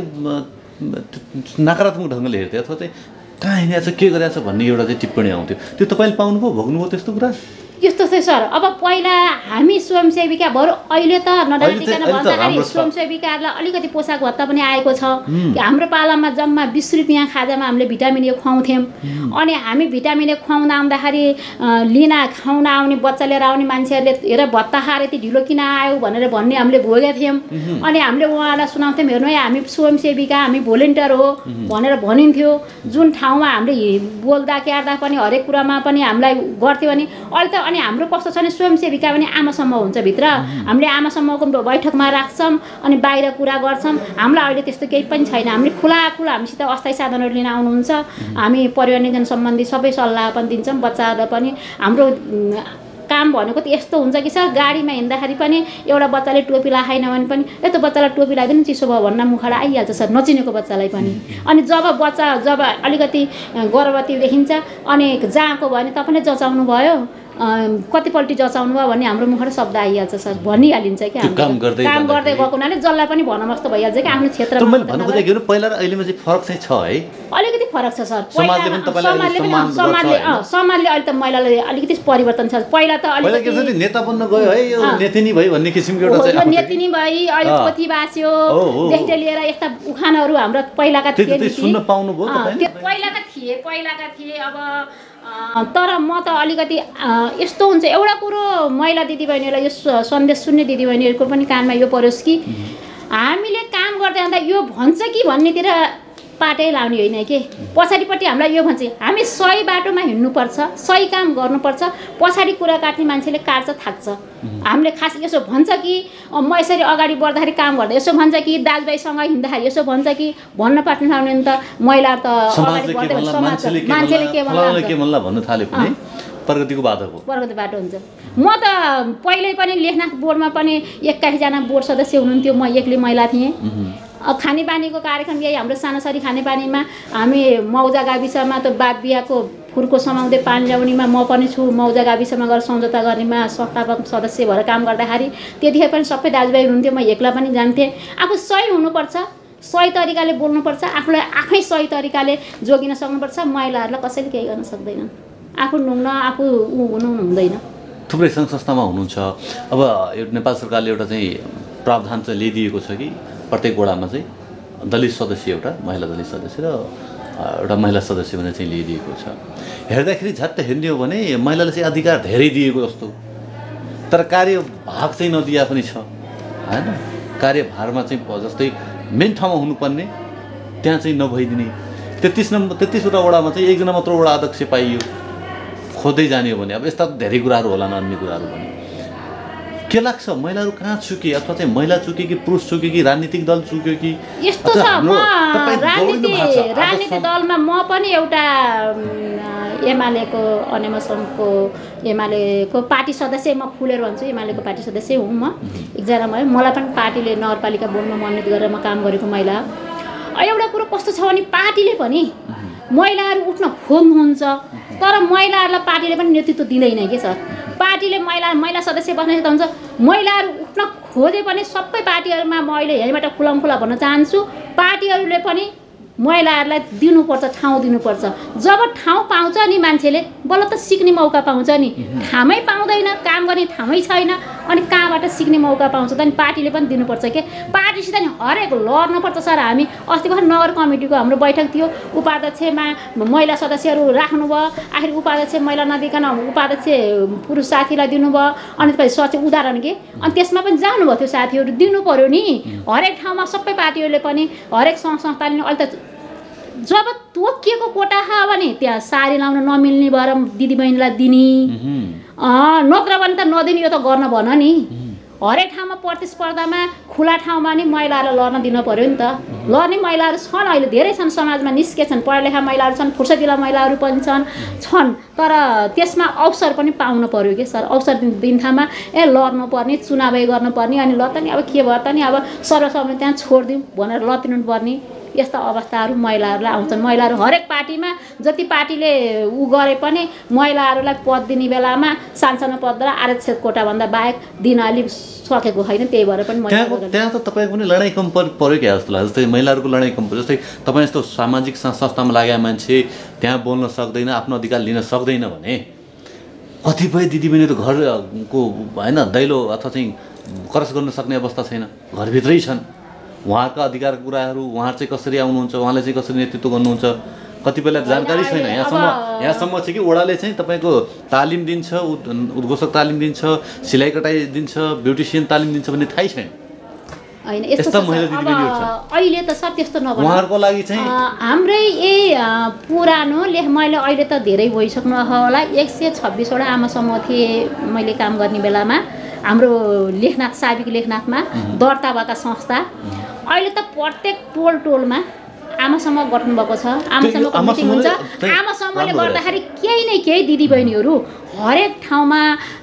नकारात्मक ढङ्गले हेर्थे अथवा चाहिँ कहाँ हिँडेको छ के गरेको छ भन्ने एउटा चाहिँ टिप्पणी आउँथ्यो। त्यो तपाईँले पाउनुभयो, भोग्नुभयो त्यस्तो कुरा? यस्तो थियो सर। अब पहिला हामी स्वयंसेविका बरु अहिले त नडराइकन भन्दाखेरि स्वयंसेविकाहरूलाई अलिकति पोसाक भत्ता पनि आएको छ। हाम्रो पालामा जम्मा बिस रुपियाँ खाजामा हामीले भिटामिन ए खुवाउँथ्यौँ। अनि हामी भिटामिन ए खुवाउन आउँदाखेरि लिन खुवाउन आउने बच्चा लिएर आउने मान्छेहरूले हेर भत्ता खाएर यति ढिलो किन आयो भनेर भन्ने हामीले भोगेका थियौँ। अनि हामीले उहाँलाई सुनाउँथ्यौँ, हेर्नु है हामी स्वयंसेविका, हामी भोलिन्टियर हो भनेर भनिन्थ्यो। जुन ठाउँमा हामीले बोल्दा क्यार्दा पनि हरेक कुरामा पनि हामीलाई गर्थ्यो भने अहिले त अनि हाम्रो कस्तो छ भने स्वयंसेविका पनि आमासम्म हुन्छ भित्र। हामीले आमासम्मको बैठकमा राख्छौँ अनि बाहिर कुरा गर्छौँ। हामीलाई अहिले त्यस्तो केही पनि छैन। हामीले खुला खुला हामीसित अस्थायी साधनहरू लिन आउनुहुन्छ। हामी परिवार नियोजन सम्बन्धी सबै सल्लाह पनि दिन्छौँ। बच्चाहरूलाई पनि हाम्रो काम भनेको त यस्तो हुन्छ कि सर, गाडीमा हिँड्दाखेरि पनि एउटा बच्चाले टोपी लगाएन भने पनि यस्तो बच्चालाई टोपी लगाइदिनु चिसो भयो भन्न मुखबाट आइहाल्छ सर, नचिनेको बच्चालाई पनि। अनि जब बच्चा जब अलिकति गर्भवती देखिन्छ अनि जहाँको भयो भने तपाईँले जचाउनु भयो, कतिपल्ट जचाउनु भयो भन्ने हाम्रो मुखबाट शब्द आइहाल्छ सर, भनिहालिन्छ कि हामी काम गर्दै गएको हुनाले जसलाई पनि भन्न जस्तो भइहाल्छ कि आफ्नो क्षेत्रमा। पहिला र अहिलेमा चाहिँ फरक चाहिँ छ है, अलिकति फरक छ सर। समाजले समाजले समाजले अहिले त महिलालाई अलिकति परिवर्तन छ। पहिला त अलिकति नेता बन्न गयो है, यो नेतिनी भई भन्ने किसिमको एउटा चाहिँ नेतिनी भई अहिले पोथी बास्यो देखि लिएर यस्ता उखानहरू हाम्रो पहिलाका थिए। सुन्न पाउनु भयो त्यो पहिलाका थिए पहिलाका थिए अब तर म त अलिकति यस्तो हुन्छ एउटा कुरो महिला दिदीबहिनीहरूलाई यो सन्देश सुन्ने दिदीबहिनीहरूको पनि कानमा यो परोस् कि हामीले काम गर्दै जाँदा यो भन्छ कि भन्नेतिर पाटै लाउने होइन कि पछाडिपट्टि हामीलाई यो भन्छ हामी सही बाटोमा हिँड्नुपर्छ, सही काम गर्नुपर्छ। पछाडि कुरा काट्ने मान्छेले काट्छ थाक्छ। हामीले खास यसो भन्छ कि म यसरी अगाडि बढ्दाखेरि काम गर्दा यसो भन्छ कि दाजुभाइसँग हिँड्दाखेरि यसो भन्छ कि भन्न पाट्नु थाल्ने नि त महिला त अगाडि बढ्दै मान्छेले के भन्ला भन्नु थाल्यो भने प्रगतिको बाटो हो, प्रगति बाटो हुन्छ। म त पहिल्यै पनि लेखनाथ बोर्डमा पनि एक्काइसजना बोर्ड सदस्य हुनुहुन्थ्यो, म एक्लै महिला थिएँ। खानेपानीको कार्यक्रम यही हाम्रो सानोसरी खानेपानीमा हामी मौजा गाविसमा त बात बिहाको फुर्को समाउँदै पानी ल्याउनेमा म पनि छु। मौजा गाविसमा गएर सम्झौता गर्नेमा संस्थापक सदस्य भएर काम गर्दाखेरि त्यतिखेर पनि सबै दाजुभाइ हुनुहुन्थ्यो। म एक्ला पनि जान्थेँ। आफू सही हुनुपर्छ, सही तरिकाले बोल्नुपर्छ, आफूलाई आफै सही तरिकाले जोगिन सक्नुपर्छ। महिलाहरूलाई कसैले केही गर्न सक्दैनन्। आफू नुङ्न आफू ऊ हुनु हुँदैन। थुप्रै सङ्घ संस्थामा हुनुहुन्छ। अब यो नेपाल सरकारले एउटा चाहिँ प्रावधान चाहिँ ल्याइदिएको छ कि प्रत्येक वडामा चाहिँ दलित सदस्य एउटा महिला दलित सदस्य र एउटा महिला सदस्य भने चाहिँ ल्याइदिएको छ। हेर्दाखेरि झट्ट हेर्ने हो भने महिलालाई चाहिँ अधिकार धेरै दिएको जस्तो, तर कार्यभाग चाहिँ नदिया पनि छ होइन। कार्यभारमा चाहिँ जस्तै मेन ठाउँमा हुनुपर्ने त्यहाँ चाहिँ नभइदिने। तेत्तिस नम्बर तेत्तिसवटा वडामा चाहिँ एकजना मात्र वडा अध्यक्ष पाइयो। खोज्दै जाने हो भने अब यस्ता धेरै कुराहरू होला न, अन्य कुराहरू पनि के लाग्छ महिलाहरू कहाँ चुके, अथवा चाहिँ महिला चुके कि पुरुष चुके कि राजनीतिक दल चुक्यो कि यस्तो छ। म राजनीति राजनीतिक दलमा म पनि एउटा एमालेको अनेमसनको एमालेको पार्टी सदस्य, म फुलेर भन्छु एमालेको पार्टी सदस्य हुँ। म एकजना भयो, मलाई पनि पार्टीले नगरपालिका बोर्डमा मनोनित गरेर म काम गरेको महिला। एउटा कुरो कस्तो छ भने पार्टीले पनि महिलाहरू उठ्न खोज्नुहुन्छ, तर महिलाहरूलाई पार्टीले पनि नेतृत्व दिँदैन के सर। पार्टीले महिला महिला सदस्य बस्ने त हुन्छ, महिलाहरू उठ्न खोजे पनि सबै पार्टीहरूमा म अहिले यहीँबाट खुलामखुला भन्न चाहन्छु, पार्टीहरूले पनि महिलाहरूलाई दिनुपर्छ, ठाउँ दिनुपर्छ। जब ठाउँ पाउँछ नि मान्छेले बल्ल त सिक्ने मौका पाउँछ नि। ठाउँमै पाउँदैन, काम गर्ने ठाउँमै छैन, अनि कहाँबाट सिक्ने मौका पाउँछ त नि। पार्टीले पनि दिनुपर्छ के, पार्टीसित नि हरेक लड्नुपर्छ सर। हामी अस्ति भर्खर नगर कमिटीको हाम्रो बैठक थियो, उपाध्यक्षमा महिला सदस्यहरू राख्नुभयो, आखिर उपाध्यक्ष महिला नदिकन उपाध्यक्ष पुरुष साथीलाई दिनुभयो। अनि त्यसपछि सच उदाहरण के, अनि त्यसमा पनि जानुभयो त्यो साथीहरू, दिनु पऱ्यो नि। हरेक ठाउँमा सबै पार्टीहरूले पनि हरेक सङ्घ संस्थाले अहिले त जब तोकिएको कोटा खायो भने त्यहाँ साडी लाउन नमिल्ने भएर दिदीबहिनीलाई दिने, नत्र भने त नदिने, यो त गर्न भन नि। हरेक ठाउँमा प्रतिस्पर्धामा खुला ठाउँमा नि महिलाहरूलाई लड्न दिन पऱ्यो नि त। लड्ने महिलाहरू छन्, अहिले धेरै छन् समाजमा, निस्केछन्, पढालेखा महिलाहरू छन्, फुर्सदिला महिलाहरू पनि छन् छन् तर त्यसमा अवसर पनि पाउनु पऱ्यो कि सर। अवसर दिन ठाउँमा ए लड्नुपर्ने, चुनावै गर्नुपर्ने, अनि ल त नि अब के भयो त नि अब सर्वसम्मति त्यहाँ छोडिदिउँ भनेर लतिनु पर्ने, यस्ता अवस्थाहरू महिलाहरूलाई आउँछन्। महिलाहरू हरेक पार्टीमा जति पार्टीले ऊ गरे पनि महिलाहरूलाई पद दिने बेलामा सानसानो पद र आरक्षित कोटाभन्दा बाहेक दिन अलिक सकेको छैन। त्यही भएर पनि त्यहाँ त तपाईँको पनि लडाइँ कम पऱ्यो क्या जस्तो लाग्छ। जस्तै महिलाहरूको लडाइँ कम पऱ्यो। जस्तै तपाईँ यस्तो सामाजिक संस्थामा लागेका मान्छे त्यहाँ बोल्न सक्दैन, आफ्नो अधिकार लिन सक्दैन भने कतिपय दिदीबहिनीहरू घरको होइन दैलो अथवा चाहिँ क्रस गर्न सक्ने अवस्था छैन, घरभित्रै छन्। उहाँका अधिकारका कुराहरू उहाँहरू चाहिँ कसरी आउनुहुन्छ, उहाँले चाहिँ कसरी नेतृत्व गर्नुहुन्छ, कतिपयलाई जानकारी छैन। यहाँसम्म यहाँसम्म छ कि ओडाले चाहिँ तपाईँको तालिम दिन्छ, उद्घोषक तालिम दिन्छ, सिलाइ कटाइ दिन्छ, ब्युटिसियन तालिम दिन्छ भन्ने थाहै छैन। होइन यस्तो अहिले त सर त्यस्तो नभए उहाँहरूको लागि चाहिँ हाम्रै यही पुरानो लेख मैले अहिले त धेरै भइसक्नु होला एक सय छब्बिसवटा आमासम्म थिएँ मैले काम गर्ने बेलामा हाम्रो लेखनाथ साबिक लेखनाथमा दर्ता भएका संस्था। अहिले त प्रत्येक टोल टोलमा आमासम्म गर्नुभएको छ, आमासम्मको मिटिङ हुन्छ। आमासम्मले गर्दाखेरि केही न केही दिदीबहिनीहरू हरेक ठाउँमा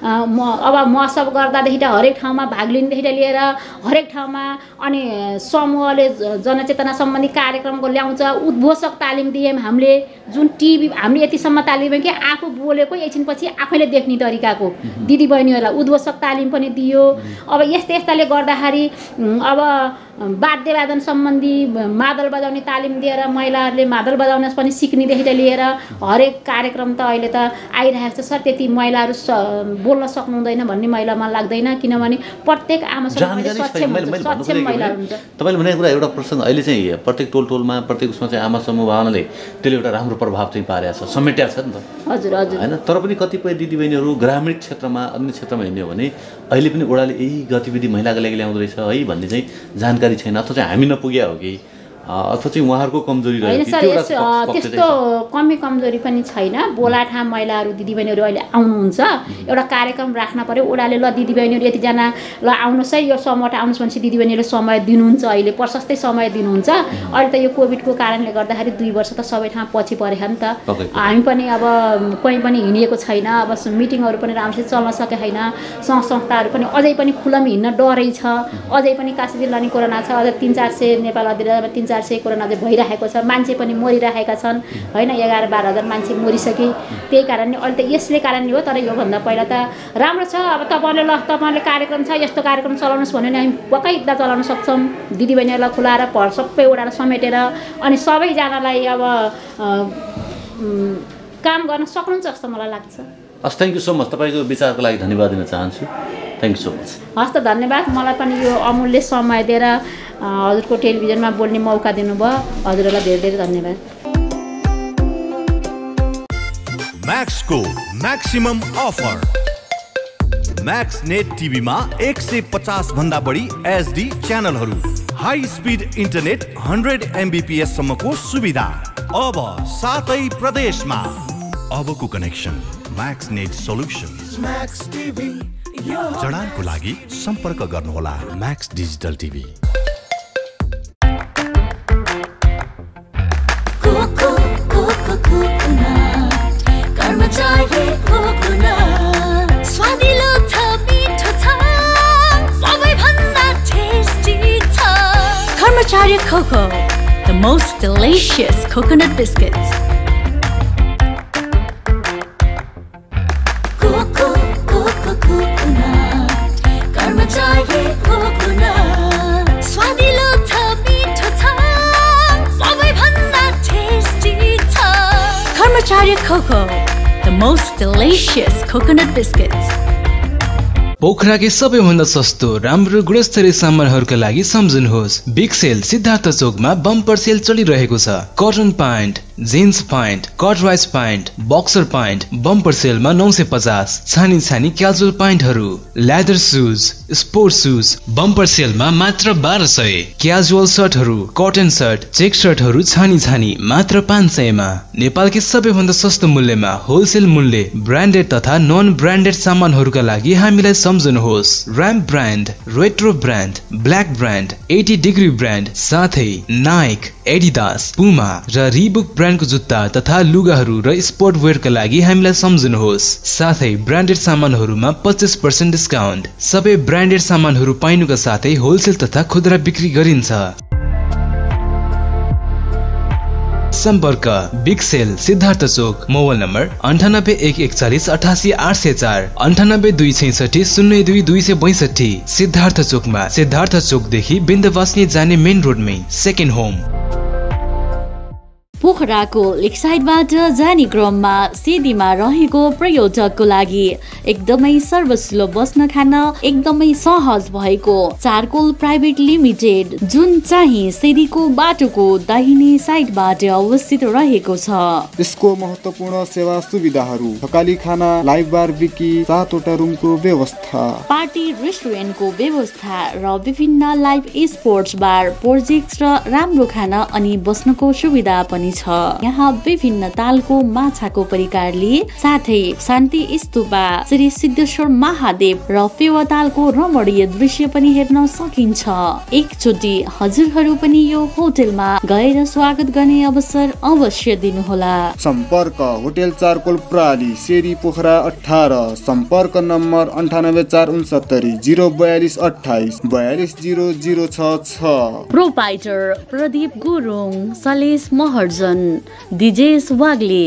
अब महोत्सव गर्दादेखि त हरेक ठाउँमा भाग लिनेदेखि लिएर हरेक ठाउँमा अनि समूहले जनचेतना सम्बन्धी कार्यक्रमको ल्याउँछ। उद्घोषक तालिम दियौँ हामीले, जुन टिभी हामीले यतिसम्म तालिम कि आफू बोलेको एकछिनपछि आफैले देख्ने तरिकाको दिदीबहिनीहरूलाई उद्घोषक तालिम पनि दियो। अब यस्ता यस्ताले गर्दाखेरि अब वाद्यवादन सम्बन्धी मादल बजाउने तालिम दिएर महिलाहरूले मादल बजाउन पनि सिक्नेदेखि लिएर हरेक कार्यक्रम त अहिले त आइरहेको छ। सर त्यति महिलाहरू बोल्न सक्नु हुँदैन भन्ने महिलामा लाग्दैन, किनभने प्रत्येक आमासँग सक्षम महिला हुन्छ। तपाईँले भनेको कुरा एउटा प्रसङ्ग अहिले चाहिँ प्रत्येक टोल टोलमा प्रत्येक उसमा चाहिँ आमा समूह भावनाले त्यसले एउटा राम्रो प्रभाव चाहिँ पारेको छ, समेट्या छ नि त। हजुर हजुर होइन, तर पनि कतिपय दिदीबहिनीहरू ग्रामीण क्षेत्रमा अन्य क्षेत्रमा हिँड्यो भने अहिले पनि ओडाले यही गतिविधि महिलाको लागि ल्याउँदो रहेछ है भन्ने चाहिँ जानकारी छैन, अथवा चाहिँ हामी नपुग्या हो कि अथवा चाहिँ उहाँहरूको कमजोरी होइन सर। त्यस्तो कमी कमजोरी पनि छैन। बोलाठाम महिलाहरू दिदीबहिनीहरू अहिले आउनुहुन्छ, एउटा कार्यक्रम राख्न पर्यो ओडाले, ल दिदीबहिनीहरू यतिजना ल आउनुहोस् है यो समूहबाट आउनुहोस् भनेपछि दिदीबहिनीहरूले समय दिनुहुन्छ, अहिले प्रशस्तै समय दिनुहुन्छ। अहिले त यो कोभिडको कारणले गर्दाखेरि दुई वर्ष त सबै ठाउँ पछि परेको नि त, हामी पनि अब कहीँ पनि हिँडिएको छैन, अब मिटिङहरू पनि राम्रोसित चल्न सकेको छैन, सङ्घ संस्थाहरू पनि अझै पनि खुल्लामा हिँड्न डरै छ। अझै पनि काशी जिल्ला नि कोरोना छ, अझै तिन चार सय नेपाल अधिराज्यमा तिन चार सय कोरोना चाहिँ भइरहेको छ, मान्छे पनि मरिरहेका छन् होइन, एघार बाह्र हजार मान्छे मरिसके। त्यही कारणले अहिले त यसले कारणले हो। तर योभन्दा पहिला त राम्रो छ। अब तपाईँले ल तपाईँले कार्यक्रम छ यस्तो कार्यक्रम चलाउनुहोस् भने हामी बकाइदा चलाउन सक्छौँ, दिदीबहिनीहरूलाई खुलाएर भर सबै ओडालाई समेटेर अनि सबैजनालाई अब काम गर्न सक्नुहुन्छ जस्तो मलाई लाग्छ। हस्, थ्याङ्क यू सो मच। तपाईँको विचारको लागि धन्यवाद दिन चाहन्छु। Thank you so much. हस् त धन्यवाद। मलाई पनि यो अमूल्य समय दिएर हजुरको टेलिभिजनमा बोल्ने मौका दिनुभयो, हजुरहरूलाई धेरै धेरै धन्यवाद। म्याक्सको म्याक्सिमम अफर। म्याक्स नेट टिभीमा एक सय पचास भन्दा बढी एचडी च्यानलहरू, high speed internet hundred Mbps सम्मको सुविधा अब सातै प्रदेशमा। अबको connection Max Net solutions. Max TV जडानको लागि सम्पर्क गर्नुहोला म्याक्स डिजिटल टिभी। स्वादिलो छ, मिठो छ, सबैभन्दा टेस्टी छ। Karmacharya Cocoa, the most delicious coconut biscuits. Coco, coco, coconut, Karmacharya coconut. स्वादिलो छ, मिठो छ, सबैभन्दा टेस्टी छ। Karmacharya Cocoa, the most delicious coconut biscuits. पोखराकै सबैभन्दा सस्तो राम्रो गुणस्तरीय सामानहरूका लागि सम्झनुहोस् बिग सेल सिद्धार्थ चोकमा बम्पर सेल चलिरहेको छ। कटन प्यान्ट, जिन्स प्यान्ट, कटराइज प्यान्ट, बक्सर प्यान्ट बम्पर सेलमा नौ सय पचास, छानी छानी क्याजुअल प्यान्टहरू, leather shoes, sport shoes bumper सेलमा मात्र बाह्र सय, क्याजुअल सर्टहरू, कटन सर्ट, चेक सर्टहरू छानी छानी मात्र पाँच सयमा। नेपालकै सबैभन्दा सस्तो मूल्यमा होलसेल मूल्य ब्रान्डेड तथा नन ब्रान्डेड सामानहरूका लागि हामीलाई सम्झनुहोस् ramp brand, retro brand, black brand, eighty degree brand, साथै नाइक, एडिडास, पुमा र रिबुक ब्रान्डको जुत्ता तथा लुगाहरू र स्पोर्ट वेयरका लागि हामीलाई सम्झनुहोस्। साथै ब्रान्डेड सामानहरूमा पच्चीस पर्सेन्ट डिस्काउन्ट। सबै ब्रान्डेड सामानहरू पाइनुका साथै होलसेल तथा खुद्रा बिक्री गरिन्छ। सम्पर्क big sale Siddhartha Chowk, mobile number अन्ठानब्बे एक एकचालिस अठासी आठ सय चार, अन्ठानब्बे दुई छैसठी शून्य दुई दुई सय बैसठी। सिद्धार्थ चोकमा सिद्धार्थ चोकदेखि बिन्दवासनी जाने मेन रोडमै सेकेन्ड होम। पोखराको लेकसाइडबाट जाने क्रममा सिडीमा रहेको पर्यटकको लागि एकदमै सर्वसुलभ बस्न खान एकदमै सहज भएको चारकोल प्राइभेट लिमिटेड जुन चाहिँ सिडीको बाटोको दाहिने साइडबाट अवस्थित रहेको छ। यसको महत्त्वपूर्ण सेवा सुविधाहरू थकाली खाना, लाइभ बार विकी, सातवटा रुमको व्यवस्था, पार्टी रेस्टुरेन्टको व्यवस्था र विभिन्न लाइभ स्पोर्ट्स बार, प्रोजेक्ट र राम्रो खाना अनि बस्नको सुविधा पनि छ। यहाँ विभिन्न तालको माछाको परिकारले साथै शान्ति स्तूपा, श्री सिद्धेश्वर महादेव र फेवातालको रमणीय दृश्य पनि हेर्न सकिन्छ। एकचोटि हजुरहरू पनि यो होटलमा गएर स्वागत गर्ने अवसर अवश्य दिनुहोला। सम्पर्क होटल चारकोल प्राली, शेरी पोखरा अठार, सम्पर्क नम्बर अन्ठानब्बे चार उनसत्तरी जिरो बयालिस अठाइस बयालिस जिरो जिरो छ छ। प्रोपाइटर प्रदीप गुरुङ, सलेस महर्जन, दिजेश वाग्ले।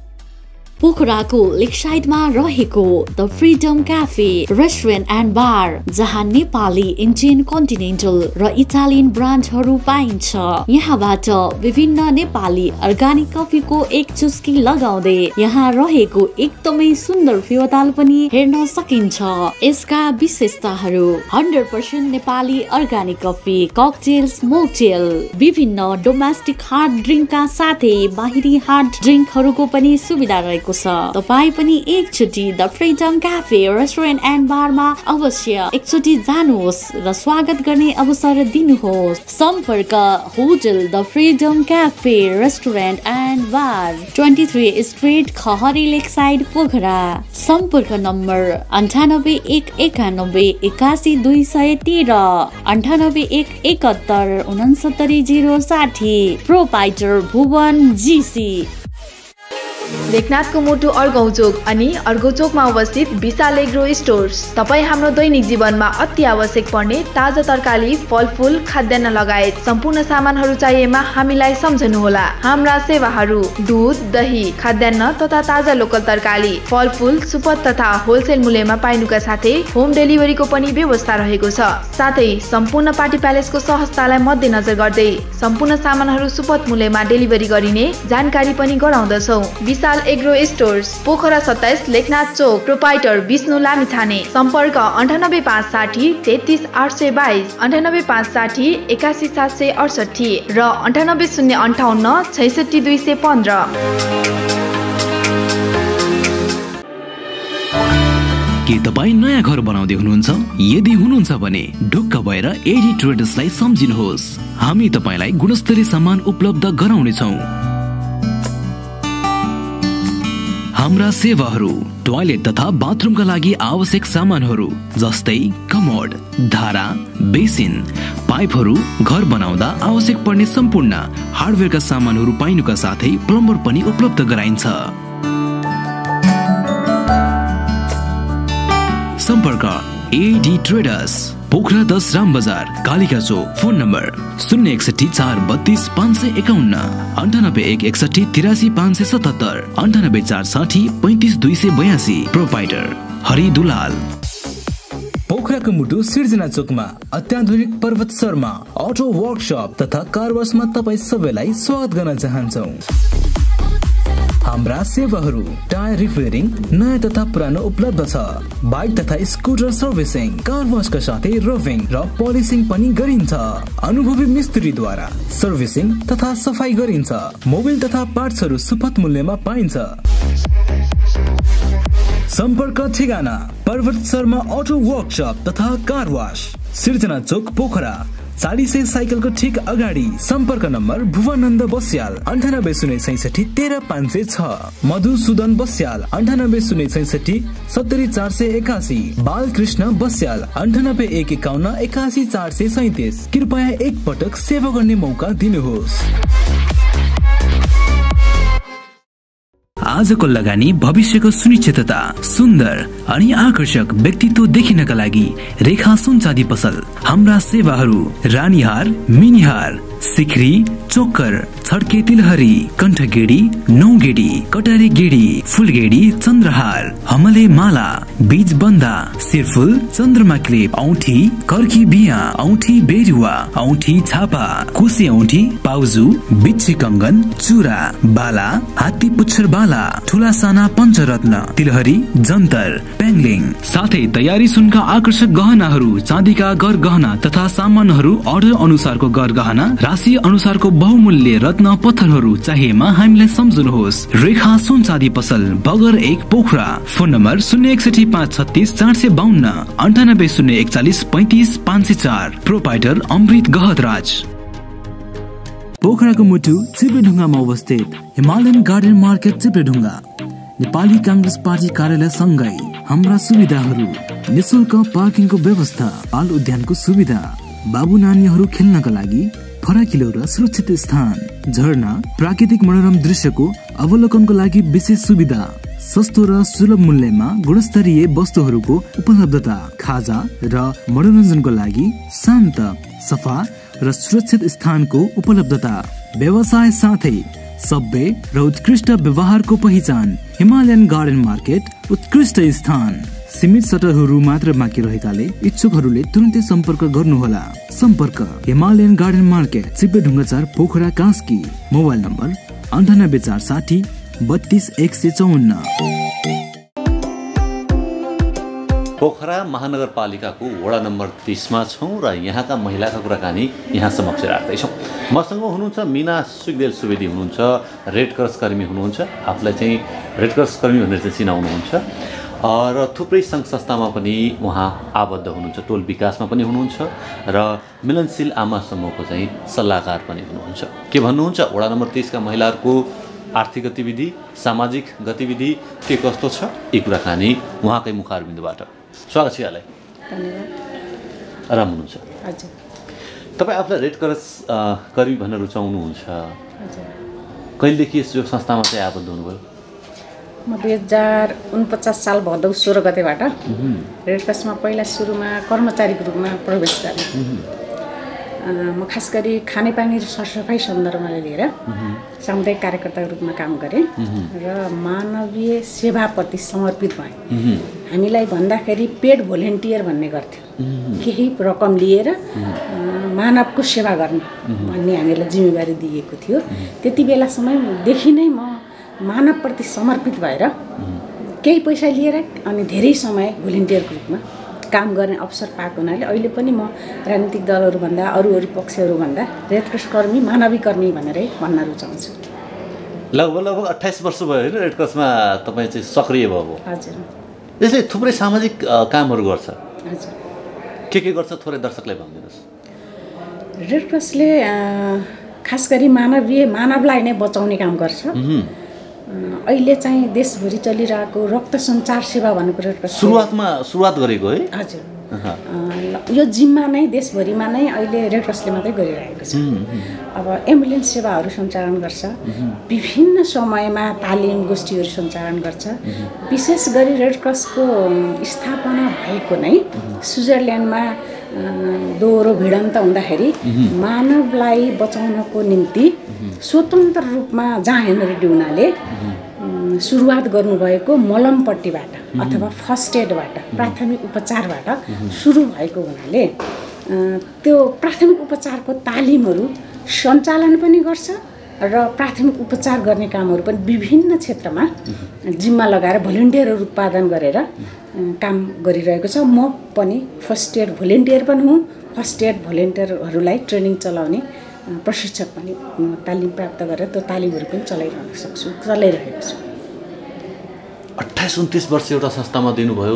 पोखराको लेकसाइडमा रहेको the Freedom Cafe restaurant and bar, जहाँ नेपाली, इन्डियन, कन्टिनेन्टल र इटालियन ब्रान्डहरू पाइन्छ। यहाँबाट विभिन्न नेपाली अर्गानिक कफीको एक चुस्की लगाउँदै यहाँ रहेको एकदमै सुन्दर फेवाताल पनि हेर्न सकिन्छ। यसका विशेषताहरू hundred percent Nepali organic coffee, cocktails, mocktail, विभिन्न डोमेस्टिक हार्ड ड्रिङ्कका साथै बाहिरी हार्ड ड्रिङ्कहरूको पनि सुविधा रहेको छ। तपाई पनि एकचोटि the Freedom Cafe restaurant and बारमा अवश्य एकचोटि जानुहोस् र स्वागत गर्ने अवसर दिनुहोस्। सम्पर्क hotel the Freedom Cafe restaurant and bar, twenty three street, Khahari lakeside, Pokhara. सम्पर्क नम्बर अन्ठानब्बे एक एकानब्बे एकासी दुई सय तेह्र, अन्ठानब्बे एक एकहत्तर उनसत्तरी जिरो साठी। प्रोपाइटर भुवन जीसी। लेखनाथको मुटु अर्घौचोक अनि अर्घौचोकमा अवस्थित विशाल एग्रो स्टोर्स। तपाईँ हाम्रो दैनिक जीवनमा अति आवश्यक पर्ने ताजा तरकारी, फलफुल, खाद्यान्न लगायत सम्पूर्ण सामानहरू चाहिएमा हामीलाई सम्झनुहोला। हाम्रा सेवाहरू दुध, दही, खाद्यान्न तथा ताजा लोकल तरकारी, फलफुल, सुपथ तथा होलसेल मूल्यमा पाइनुका साथै होम डेलिभरीको पनि व्यवस्था रहेको छ। साथै सम्पूर्ण पार्टी प्यालेसको सहजतालाई मध्यनजर गर्दै सम्पूर्ण सामानहरू सुपथ मूल्यमा डेलिभरी गरिने जानकारी पनि गराउँदछौँ। विशाल एग्रो स्टोर्स, पोखरा सत्ताइस, लेखनाथ चोक। प्रोपाइटर विष्णु लामिछाने। सम्पर्क अन्ठानब्बे पाँच साठी तेत्तिस आठ सय बाइस, अन्ठानब्बे पाँच साठी एकासी सात सय अडसठी र अन्ठानब्बे शून्य अन्ठाउन्न छैसठी दुई सय पन्ध्र। के तपाईँ नयाँ घर बनाउँदै हुनुहुन्छ? यदि हुनुहुन्छ भने ढुक्क भएर एडी ट्रेडर्सलाई सम्झिनुहोस्। हामी तपाईँलाई गुणस्तरीय सामान उपलब्ध गराउनेछौँ। हाम्रा सेवाहरू टोयलेट तथा बाथरुमका लागि आवश्यक सामानहरू जस्तै कमोड, धारा, बेसिन, पाइपहरू, घर बनाउँदा आवश्यक पर्ने सम्पूर्ण हार्डवेयरका सामानहरू पाइनुका साथै प्लम्बर पनि उपलब्ध गराइन्छ। सम्पर्क एडी ट्रेडर्स, पोखरा दस राम बजार, कालिका चोक। फोन नम्बर शून्य एकसठी चार बत्तीस पाँच सय एकाउन्न, अन्ठानब्बे एक एकसठी तिरासी पाँच सय सतहत्तर, अन्ठानब्बे चार साठी पैंतिस दुई सय बयासी। प्रोपाइटर हरि दुलाल। पोखराको मुटु सिर्जना चोकमा अत्याधुनिक पर्वत शर्मा अटो वर्कशप तथा कार वाशमा तपाईँ सबैलाई स्वागत गर्न चाहन्छौँ। हाम्रा सेवाहरू टायर रिपेयरिङ नयाँ तथा पुरानो उपलब्ध छ। बाइक तथा स्कुटर सर्भिसिङ, कार वाशका साथै रभिङ र पोलिसिङ पनि गरिन्छ। अनुभवी मिस्त्रीद्वारा सर्भिसिङ तथा सफाई गरिन्छ। मोबिल तथा पार्ट्सहरू सुपथ मूल्यमा पाइन्छ। सम्पर्क ठेगाना पर्वत शर्मा अटो वर्कशप तथा कार वाश, सिर्जना चोक, पोखरा। चालिसे साइकलको ठिक अगाडि। सम्पर्क नम्बर भुवनन्द बस्याल, अन्ठानब्बे शून्य छैसठी तेह्र पाँच सय छ। मधुसूदन बस्याल, अन्ठानब्बे शून्य छैसठी सत्तरी चार सय एकासी। बालकृष्ण बस्याल, अन्ठानब्बे एक एकाउन्न एकासी चार सय सैतिस। कृपया एक पटक सेवा गर्ने मौका दिनुहोस्। आजको लगानी भविष्यको सुनिश्चितता, सुन्दर अनि आकर्षक व्यक्तित्व देखिनका लागि रेखा सुनचाँदी पसल। हाम्रा सेवाहरू रानीहार, मिनिहार, सिक्री, चोकर, छड्के तिलहरी, कण्ठगेडी, नौगेडी, कटारे गेडी, फुलगेडी, चन्द्रहार, हमले माला, बीज बन्दा, सिरफुल, चन्द्रमा क्लिप, औठी, कर्की बिया, औठी बेरुवा, औठी छापा, कुसे औठी, पाउजु, बिच्छी कङ्गन, चुरा, बाला, हात्ती पुच्छर बाला, ठुला साना पञ्चरत्न, तिलहरी, जन्तर, पेङ्लिङ, साथै तयारी सुनका आकर्षक गहनाहरू, चाँदीका गर गहना तथा सामानहरू अर्डर अनुसारको गर गहना, राशि अनुसारको बहुमूल्य रत्न पत्थरहरू चाहिएमा हामीलाई सम्झनुहोस्। रेखा सुन चाँदी पसल, बगर एक, पोखरा। फोन नम्बर शून्य एकसठी पाँच छत्तीस चार सय बाहन्न अन्ठानब्बे शून्य एकचालिस पैँतिस पाँच सय चार। प्रोपाइटर अमृत गहतराज। पोखराको मुटु चिप्लेढुङ्गामा अवस्थित Himalayan garden market Chipledhunga Nepali Congress party कार्यालय सँगै हाम्रा सुविधाहरू, निशुल्क पार्किङको व्यवस्था, बाल उद्यानको सुविधा, बाबु नानीहरू खेल्नका लागि फराकिलो र सुरक्षित स्थान, झरना, प्राकृतिक मनोरम दृश्यको अवलोकनको लागि विशेष सुविधा, सस्तो र सुलभ मूल्यमा गुणस्तरीय वस्तुहरूको उपलब्धता, खाजा र मनोरञ्जनको लागि शान्त, सफा र सुरक्षित स्थानको उपलब्धता, व्यवसाय साथै सभ्य र उत्कृष्ट व्यवहारको पहिचान। हिमालयन गार्डन मार्केट उत्कृष्ट स्थान। सीमित सटरहरू मात्र बाँकी रहेकाले इच्छुकहरूले तुरन्तै सम्पर्क गर्नुहोला। सम्पर्क हिमालयन गार्डन मार्केट, चिप्लेढुङ्गा चार, पोखरा, कास्की। मोबाइल नम्बर अन्ठानब्बे चार साठी बत्तीस एक सय चौवन्न। पोखरा महानगरपालिकाको वडा नम्बर तीसमा छौँ र यहाँका महिलाका कुराकानी यहाँ समक्ष राख्दैछौँ। मसँग हुनुहुन्छ मिना सुगदेल सुवेदी हुनुहुन्छ, रेड क्रस कर्मी हुनुहुन्छ। आफूलाई चाहिँ रेड क्रस कर्मी भनेर चाहिँ चिनाउनुहुन्छ र थुप्रै सङ्घ संस्थामा पनि उहाँ आबद्ध हुनुहुन्छ। टोल विकासमा पनि हुनुहुन्छ र मिलनशील आमा समूहको चाहिँ सल्लाहकार पनि हुनुहुन्छ। के भन्नुहुन्छ वडा नम्बर तीसका महिलाहरूको आर्थिक गतिविधि, सामाजिक गतिविधि के कस्तो छ, यी कुराकानी उहाँकै मुखारबिन्दुबाट। स्वागत छ यहाँलाई। धन्यवाद। आराम हुनुहुन्छ? हजुर। तपाईँ आफूलाई रेड क्रस कर्मी भन्न रुचाउनुहुन्छ, कहिलेदेखि यो संस्थामा चाहिँ आबद्ध हुनुभयो? म दुई हजार उनपचास साल भदौ सोह्र गतेबाट रेड क्रसमा पहिला सुरुमा कर्मचारीको रूपमा प्रवेश गरेँ। म खास गरी खानेपानी र सरसफाइ सन्दर्भमा लिएर सामुदायिक कार्यकर्ताको रूपमा काम गरेँ र मानवीय सेवाप्रति समर्पित भएँ। हामीलाई भन्दाखेरि पेड भोलिन्टियर भन्ने गर्थ्यो, केही रकम लिएर मानवको सेवा गर्ने भन्ने हामीलाई जिम्मेवारी दिएको थियो। त्यति बेलासम्मदेखि नै म मानवप्रति समर्पित भएर केही पैसा लिएर अनि धेरै समय भोलिन्टियरको रूपमा काम गर्ने अवसर पाएको हुनाले अहिले पनि म राजनीतिक दलहरूभन्दा अरू अरू पक्षहरूभन्दा रेड क्रस कर्मी, मानवीय कर्मी भनेर भन्न रुचाउँछु। लगभग लगभग अट्ठाइस वर्ष भयो होइन रेड क्रसमा तपाईँ चाहिँ सक्रिय भएको? हजुर। यसले थुप्रै सामाजिक कामहरू गर्छ। हजुर। के के गर्छ थोरै दर्शकलाई भनिदिनुहोस्। रेड क्रसले खास गरी मानवीय मानवलाई नै बचाउने काम गर्छ। अहिले चाहिँ देशभरि चलिरहेको रक्त सञ्चार सेवा भनेको रेड क्रस सुरुवातमा सुरुवात गरेको है? हजुर। यो जिम्मा नै देशभरिमा नै अहिले रेड क्रसले मात्रै गरिरहेको छ। अब एम्बुलेन्स सेवाहरू सञ्चालन गर्छ, विभिन्न समयमा तालिम गोष्ठीहरू सञ्चालन गर्छ। विशेष गरी रेड क्रसको स्थापना भएको नै स्विजरल्यान्डमा दोहोरो भिडन्त हुँदाखेरि मानवलाई बचाउनको निम्ति स्वतन्त्र रूपमा जहान रेड्डी हुनाले सुरुवात गर्नुभएको मलमपट्टिबाट अथवा फर्स्ट एडबाट, प्राथमिक उपचारबाट सुरु भएको हुनाले त्यो प्राथमिक उपचारको तालिमहरू सञ्चालन पनि गर्छ र प्राथमिक उपचार गर्ने कामहरू पनि विभिन्न क्षेत्रमा जिम्मा लगाएर भोलिन्टियरहरू उत्पादन गरेर काम गरिरहेको छ। म पनि फर्स्ट एड भोलिन्टियर पनि हुँ। फर्स्ट एड भोलिन्टियरहरूलाई ट्रेनिङ चलाउने प्रशिक्षक पनि तालिम प्राप्त गरेर त्यो तालिमहरू पनि चलाइरहन सक्छु चलाइरहेको छु। अट्ठाइस उन्तिस वर्ष एउटा संस्थामा दिनुभयो,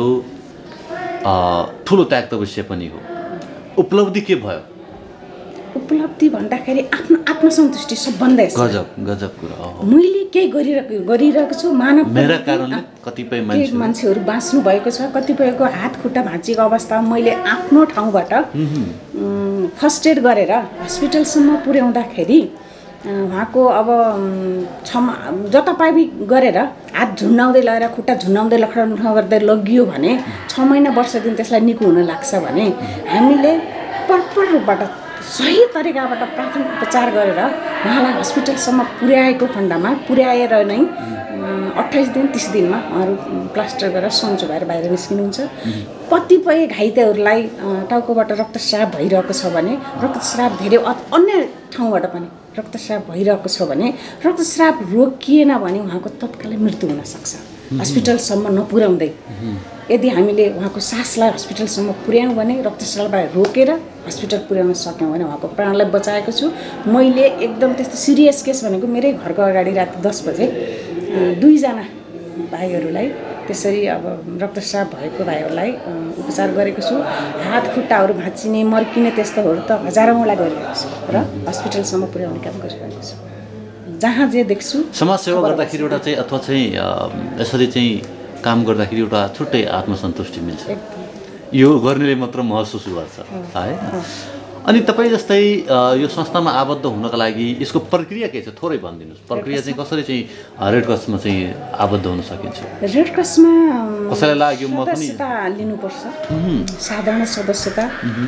ठुलो त्याग त विषय पनि हो। उपलब्धि के भयो? उपलब्धि भन्दाखेरि आफ्नो आत्मसन्तुष्टि सबभन्दा गजब गजब कुरा हो। मैले केही गरिरहेको गरिरहेको छु मानव मेरा कारणले कतिपय मान्छे मान्छेहरू बाँच्नु भएको छ, कतिपयको हात खुट्टा भाँचिएको अवस्थामा मैले आफ्नो ठाउँबाट फर्स्ट एड गरेर हस्पिटलसम्म पुर्याउँदाखेरि उहाँको अब क्षमा जतापाबी गरेर हात झुन्डाउँदै लगेर खुट्टा झुन्डाउँदै लखडा गर्दै लगियो भने छ महिना वर्ष दिन त्यसलाई निको हुन लाग्छ भने हामीले प्रपर रूपबाट सही तरिकाबाट प्राथमिक उपचार गरेर उहाँलाई हस्पिटलसम्म पुर्याएको खण्डमा पुर्याएर नै अट्ठाइस दिन तिस दिनमा उहाँहरू प्लास्टर गरेर सन्चो भएर बाहिर निस्किनुहुन्छ। कतिपय घाइतेहरूलाई टाउकोबाट रक्तस्राव भइरहेको छ भने रक्तस्राव धेरै अन्य ठाउँबाट पनि रक्तस्राव भइरहेको छ भने रक्तस्राव रोकिएन भने उहाँको तत्कालै मृत्यु हुनसक्छ हस्पिटलसम्म नपुर्याउँदै। यदि हामीले उहाँको सासलाई हस्पिटलसम्म पुर्यायौँ भने रक्तस्रावलाई रोकेर हस्पिटल पुर्याउन सक्यौँ भने उहाँको प्राणलाई बचाएको छु। मैले एकदम त्यस्तो सिरियस केस भनेको मेरै घरको अगाडि राति दस बजे दुईजना भाइहरूलाई त्यसरी अब रक्तस्राव भएको भाइहरूलाई उपचार गरेको छु। हात खुट्टाहरू भाँचिने मर्किने त्यस्तोहरू त हजारौँलाई गरिरहेको छु र हस्पिटलसम्म पुर्याउने काम गरिरहेको छु। जहाँ जे देख्छु समाजसेवा गर्दाखेरि एउटा चाहिँ अथवा चाहिँ यसरी चाहिँ काम गर्दाखेरि एउटा छुट्टै आत्मसन्तुष्टि मिल्छ। यो गर्नेले मात्र महसुस गर्छ है। अनि तपाईँ जस्तै यो संस्थामा आबद्ध हुनका लागि यसको प्रक्रिया के छ थोरै भनिदिनुहोस्। प्रक्रिया चाहिँ कसरी चाहिँ रेड क्रसमा चाहिँ आबद्ध हुन सकिन्छ? रेड क्रसमा कसैलाई लाग्यो म पनि सदस्यता लिनुपर्छ। साधारण सदस्यता,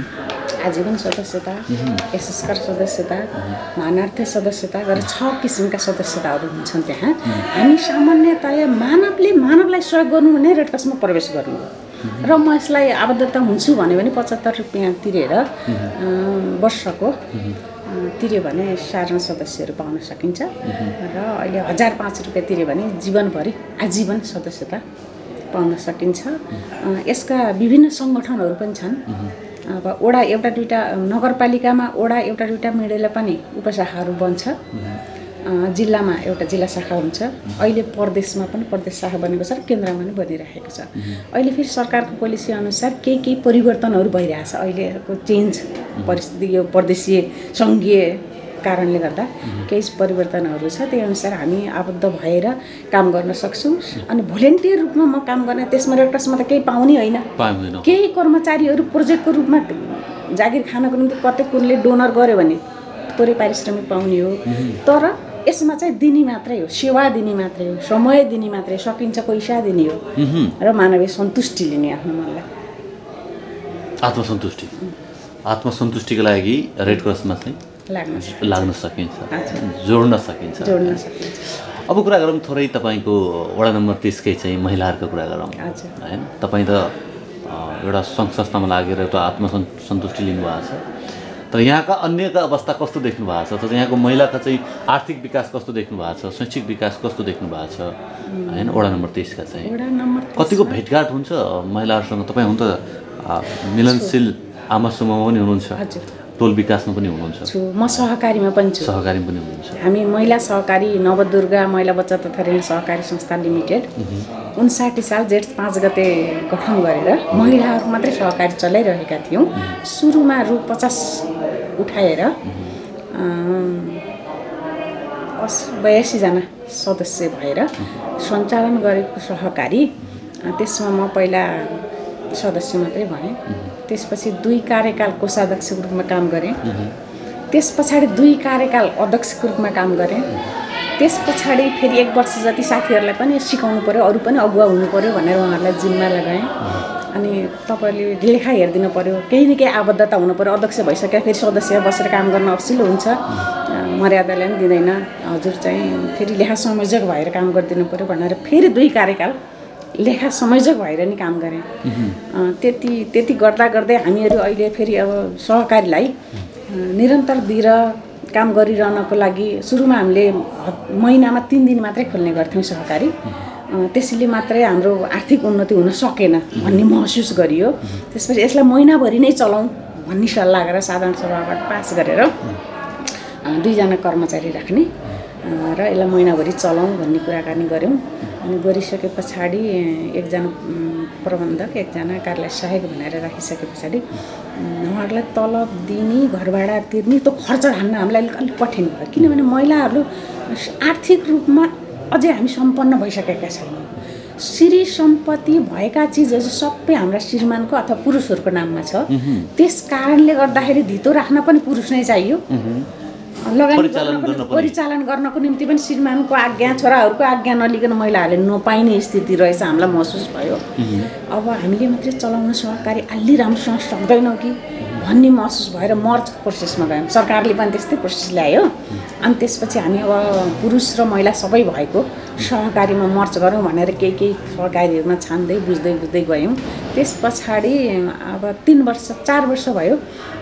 आजीवन सदस्यता, एसएसकार सदस्यता, मानार्थ सदस्यता गरेर छ किसिमका सदस्यताहरू हुन्छन् त्यहाँ। हामी सामान्यतया मानवले मानवलाई सहयोग गर्नु भने रेड क्रसमा प्रवेश गर्नु हो र म यसलाई आबद्धता हुन्छु भन्यो भने पचहत्तर रुपियाँ तिरेर वर्षको तिर्यो भने साधारण सदस्यहरू पाउन सकिन्छ र अहिले हजार पाँच रुपियाँ तिर्यो भने जीवनभरि आजीवन सदस्यता पाउन सकिन्छ। यसका विभिन्न सङ्गठनहरू पनि छन्। अब वडा एउटा दुईवटा नगरपालिकामा वडा एउटा दुईवटा मिलेर पनि उपशाखाहरू बन्छ। जिल्लामा एउटा जिल्ला शाखा हुन्छ। अहिले प्रदेशमा पनि प्रदेश शाखा बनेको छ र केन्द्रमा पनि बनिरहेको छ। अहिले फेरि सरकारको पोलिसी अनुसार केही केही परिवर्तनहरू भइरहेछ। अहिलेको चेन्ज परिस्थिति यो प्रदेशीय सङ्घीय कारणले गर्दा केही परिवर्तनहरू छ। त्यही अनुसार हामी आबद्ध भएर काम गर्न सक्छौँ। अनि भोलिन्टियर रूपमा म काम गर्ने त्यसमा रेड क्रसमा त केही पाउने होइन। केही कर्मचारीहरू प्रोजेक्टको रूपमा जागिर खानको निम्ति कतै कुनले डोनर गर्यो भने थोरै पारिश्रमिक पाउने हो। तर यसमा चाहिँ दिने मात्रै हो, सेवा दिने मात्रै हो, समय दिने मात्रै सकिन्छ, पैसा दिने हो र मानवीय सन्तुष्टि लिने आफ्नो मनलाई। आत्मसन्तुष्टि आत्मसन्तुष्टिको लागि रेड क्रसमा चाहिँ लाग्न लाग्न सकिन्छ, जोड्न सकिन्छ। जोड्न सकिन्छ। अब कुरा गरौँ थोरै तपाईँको वडा नम्बर तिसकै चाहिँ महिलाहरूको कुरा गरौँ होइन। तपाईँ त एउटा सङ्घ संस्थामा लागेर एउटा आत्मसन्तुष्टि लिनुभएको छ। तर यहाँका अन्यका अवस्था कस्तो देख्नु भएको छ? अथवा यहाँको महिलाका चाहिँ आर्थिक विकास कस्तो देख्नु भएको छ? शैक्षिक विकास कस्तो देख्नु भएको छ होइन वडा नम्बर तेइसका चाहिँ? कतिको भेटघाट हुन्छ महिलाहरूसँग? तपाईँ हुन त मिलनशील आमा समूहमा पनि हुनुहुन्छ, टोल विकासमा पनि हुनुहुन्छ, म सहकारीमा पनि छु। सहकारी पनि हुनुहुन्छ। हामी महिला सहकारी नवदुर्गा महिला बचत तथा ऋण सहकारी संस्था लिमिटेड उन्साठी साल जेठ पाँच गते गठन गरेर महिलाहरू मात्रै सहकारी चलाइरहेका थियौँ। सुरुमा रु पचास उठाएर बयासीजना सदस्य भएर सञ्चालन गरेको सहकारी। त्यसमा म पहिला सदस्य मात्रै भएँ। त्यसपछि दुई कार्यकाल कोषाध्यक्षको रूपमा काम गरेँ। त्यस पछाडि दुई कार्यकाल अध्यक्षको रूपमा काम गरेँ। त्यस पछाडि फेरि एक वर्ष जति साथीहरूलाई पनि सिकाउनु पऱ्यो, अरू पनि अगुवा हुनु पऱ्यो भनेर उहाँहरूलाई जिम्मा लगाएँ। अनि तपाईँले लेखा हेरिदिनु पऱ्यो, केही न केही आबद्धता हुनु पऱ्यो। अध्यक्ष भइसक्यो फेरि सदस्य बसेर काम गर्न अप्सिलो हुन्छ, मर्यादाले पनि दिँदैन। हजुर चाहिँ फेरि लेखा संयोजक भएर काम गरिदिनु पऱ्यो भनेर फेरि दुई कार्यकाल लेखा संयोजक भएर नि काम गरेँ। त्यति त्यति गर्दा गर्दै हामीहरू अहिले फेरि अब सहकारीलाई निरन्तर दिएर काम गरिरहनको लागि सुरुमा हामीले महिनामा तिन दिन मात्रै खोल्ने गर्थ्यौँ सहकारी। त्यसैले मात्रै हाम्रो आर्थिक उन्नति हुन सकेन भन्ने महसुस गरियो। त्यसपछि यसलाई महिनाभरि नै चलाउँ भन्ने सल्लाह गरेर साधारण सभाबाट पास गरेर दुईजना कर्मचारी राख्ने र यसलाई महिनाभरि चलाउँ भन्ने कुराकानी गऱ्यौँ। अनि गरिसके पछाडि एकजना प्रबन्धक एकजना कार्यालय सहायक भनेर राखिसके पछाडि उहाँहरूलाई तलब दिने घर भाडा तिर्ने त्यो खर्च हान्न हामीलाई अलिक कठिन भयो। किनभने महिलाहरू आर्थिक रूपमा अझै हामी सम्पन्न भइसकेका छैनौँ। श्री सम्पत्ति भएका चिजहरू सबै हाम्रा श्रीमानको अथवा पुरुषहरूको नाममा छ। त्यस कारणले गर्दाखेरि धितो राख्न पनि पुरुष नै चाहियो, परिचालन गर्नको निम्ति पनि श्रीमानको आज्ञा छोराहरूको आज्ञा नलिकन महिलाहरूले नपाइने स्थिति रहेछ हामीलाई महसुस भयो। अब हामीले मात्रै चलाउन सहकारी अलि राम्रोसँग सक्दैनौँ कि भन्ने महसुस भएर मर्जको प्रोसेसमा गयौँ। सरकारले पनि त्यस्तै प्रोसेस ल्यायो। अनि त्यसपछि हामी अब पुरुष र महिला सबै भएको सहकारीमा मर्च गरौँ भनेर केही केही सहकारीहरूमा छान्दै बुझ्दै बुझ्दै गयौँ। त्यस पछाडि अब तिन वर्ष चार वर्ष भयो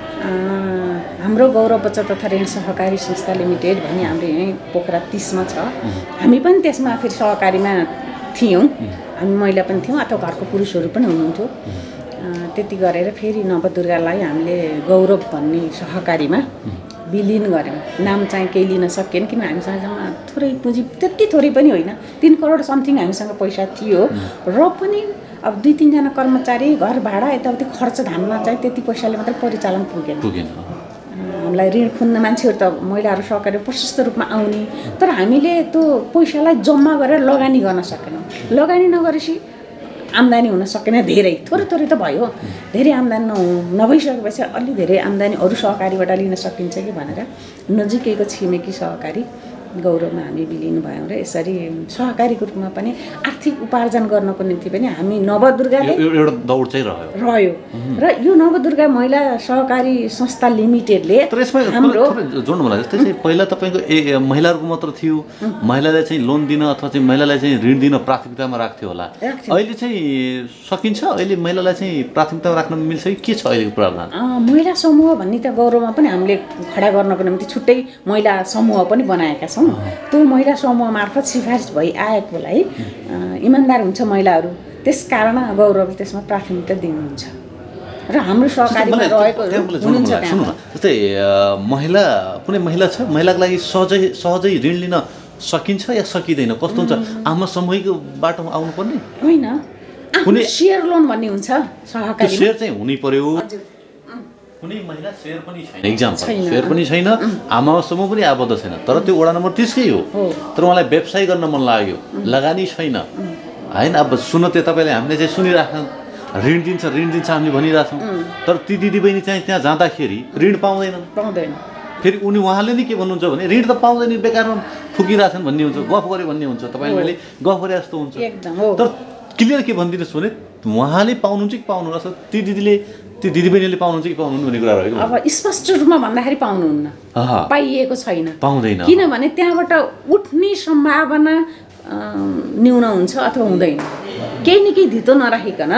हाम्रो गौरव बचत तथा ऋण सहकारी संस्था लिमिटेड भन्ने हाम्रो यहीँ पोखरा तिसमा छ। हामी पनि त्यसमा फेरि सहकारीमा थियौँ। हामी महिला पनि थियौँ अथवा घरको पुरुषहरू पनि हुनुहुन्थ्यो। त्यति गरेर फेरि नवदुर्गालाई हामीले गौरव भन्ने सहकारीमा विलिन गऱ्यौँ। नाम चाहिँ केही लिन सकिएन किन हामीसँग थोरै पुँजी त्यति थोरै पनि होइन, तिन करोड समथिङ हामीसँग पैसा थियो र पनि अब दुई तिनजना कर्मचारी घर भाडा यताउति खर्च धान्न चाहिँ त्यति पैसाले मात्रै परिचालन पुगेन पुगेन हामीलाई ऋण खुन्ने मान्छेहरू त महिलाहरू सहकारी प्रशस्त रूपमा आउने, तर हामीले त्यो पैसालाई जम्मा गरेर लगानी गर्न सकेनौँ। लगानी नगरेपछि आम्दानी हुन सकेन। धेरै थोरै थोरै त भयो, धेरै आम्दानी नहु नभइसकेपछि अलि धेरै आम्दानी अरू सहकारीबाट लिन सकिन्छ कि भनेर नजिकैको छिमेकी सहकारी गौरवमा हामी विलिन भयौँ र यसरी सहकारीको रूपमा पनि आर्थिक उपार्जन गर्नको निम्ति पनि हामी नवदुर्गाले एउटा दौड चाहिँ रह्यो रह्यो र यो नवदुर्गा महिला सहकारी संस्था लिमिटेडले तर यसमा हाम्रो जोड्नु मलाई जस्तै चाहिँ पहिला तपाईँको ए महिलाहरूको मात्र थियो, महिलालाई चाहिँ लोन दिन अथवा चाहिँ महिलालाई चाहिँ ऋण दिन प्राथमिकतामा राख्थ्यो होला। अहिले चाहिँ सकिन्छ, अहिले महिलालाई चाहिँ प्राथमिकतामा राख्न मिल्छ कि के छ अहिलेको प्रावधान? महिला समूह भन्ने त गौरवमा पनि हामीले खडा गर्नको निम्ति छुट्टै महिला समूह पनि बनाएका छौँ। त्यो महिला समूह मार्फत सिफारिस भई आएकोलाई इमान्दार हुन्छ महिलाहरू, त्यस कारण गौरवले त्यसमा प्राथमिकता दिनुहुन्छ र हाम्रो सहकारीमा रहेको हुनुहुन्छ। जस्तै महिला कुनै महिला छ, महिलाको लागि सहजै सहजै ऋण लिन सकिन्छ या सकिँदैन, कस्तो हुन्छ? आमा समूहको बाटोमा आउनुपर्ने होइन, कुनै सेयर लोन भन्ने हुन्छ सहकारी, सेयर चाहिँ हुनै पर्यो। कुनै महिला सेयर पनि छैन, एक्जाम्पल सेयर पनि छैन, आमा समूह पनि आबद्ध छैन, तर त्यो वडा नम्बर तिसकै हो, तर उहाँलाई व्यवसाय गर्न मन लाग्यो, लगानी छैन होइन। अब सुन त्यो तपाईँले हामीले चाहिँ सुनिराख्छौँ, ऋण दिन्छ ऋण दिन्छ हामीले भनिरहेछौँ, तर ती दिदीबहिनी चाहिँ त्यहाँ जाँदाखेरि ऋण पाउँदैनन् पाउँदैन फेरि उनी उहाँले नै के भन्नुहुन्छ भने ऋण त पाउँदैन, बेकारमा फुकिरहेछन् भन्ने हुन्छ, गफ गरे भन्ने हुन्छ, तपाईँले मैले गफ गरे जस्तो हुन्छ। तर क्लियर के भनिदिनुहोस् भने उहाँले पाउनुहुन्छ कि पाउनु रहेछ, ती दिदीले त्यो दिदीबहिनीले पाउनुहुन्छ कि पाउनुहुन्न भन्ने कुरा रहेको? अब स्पष्ट रूपमा भन्दाखेरि पाउनुहुन्न, पाइएको छैन, पाउँदैन, किनभने त्यहाँबाट उठ्ने सम्भावना न्यून हुन्छ अथवा हुँदैन। केही न केही धितो नराखिकन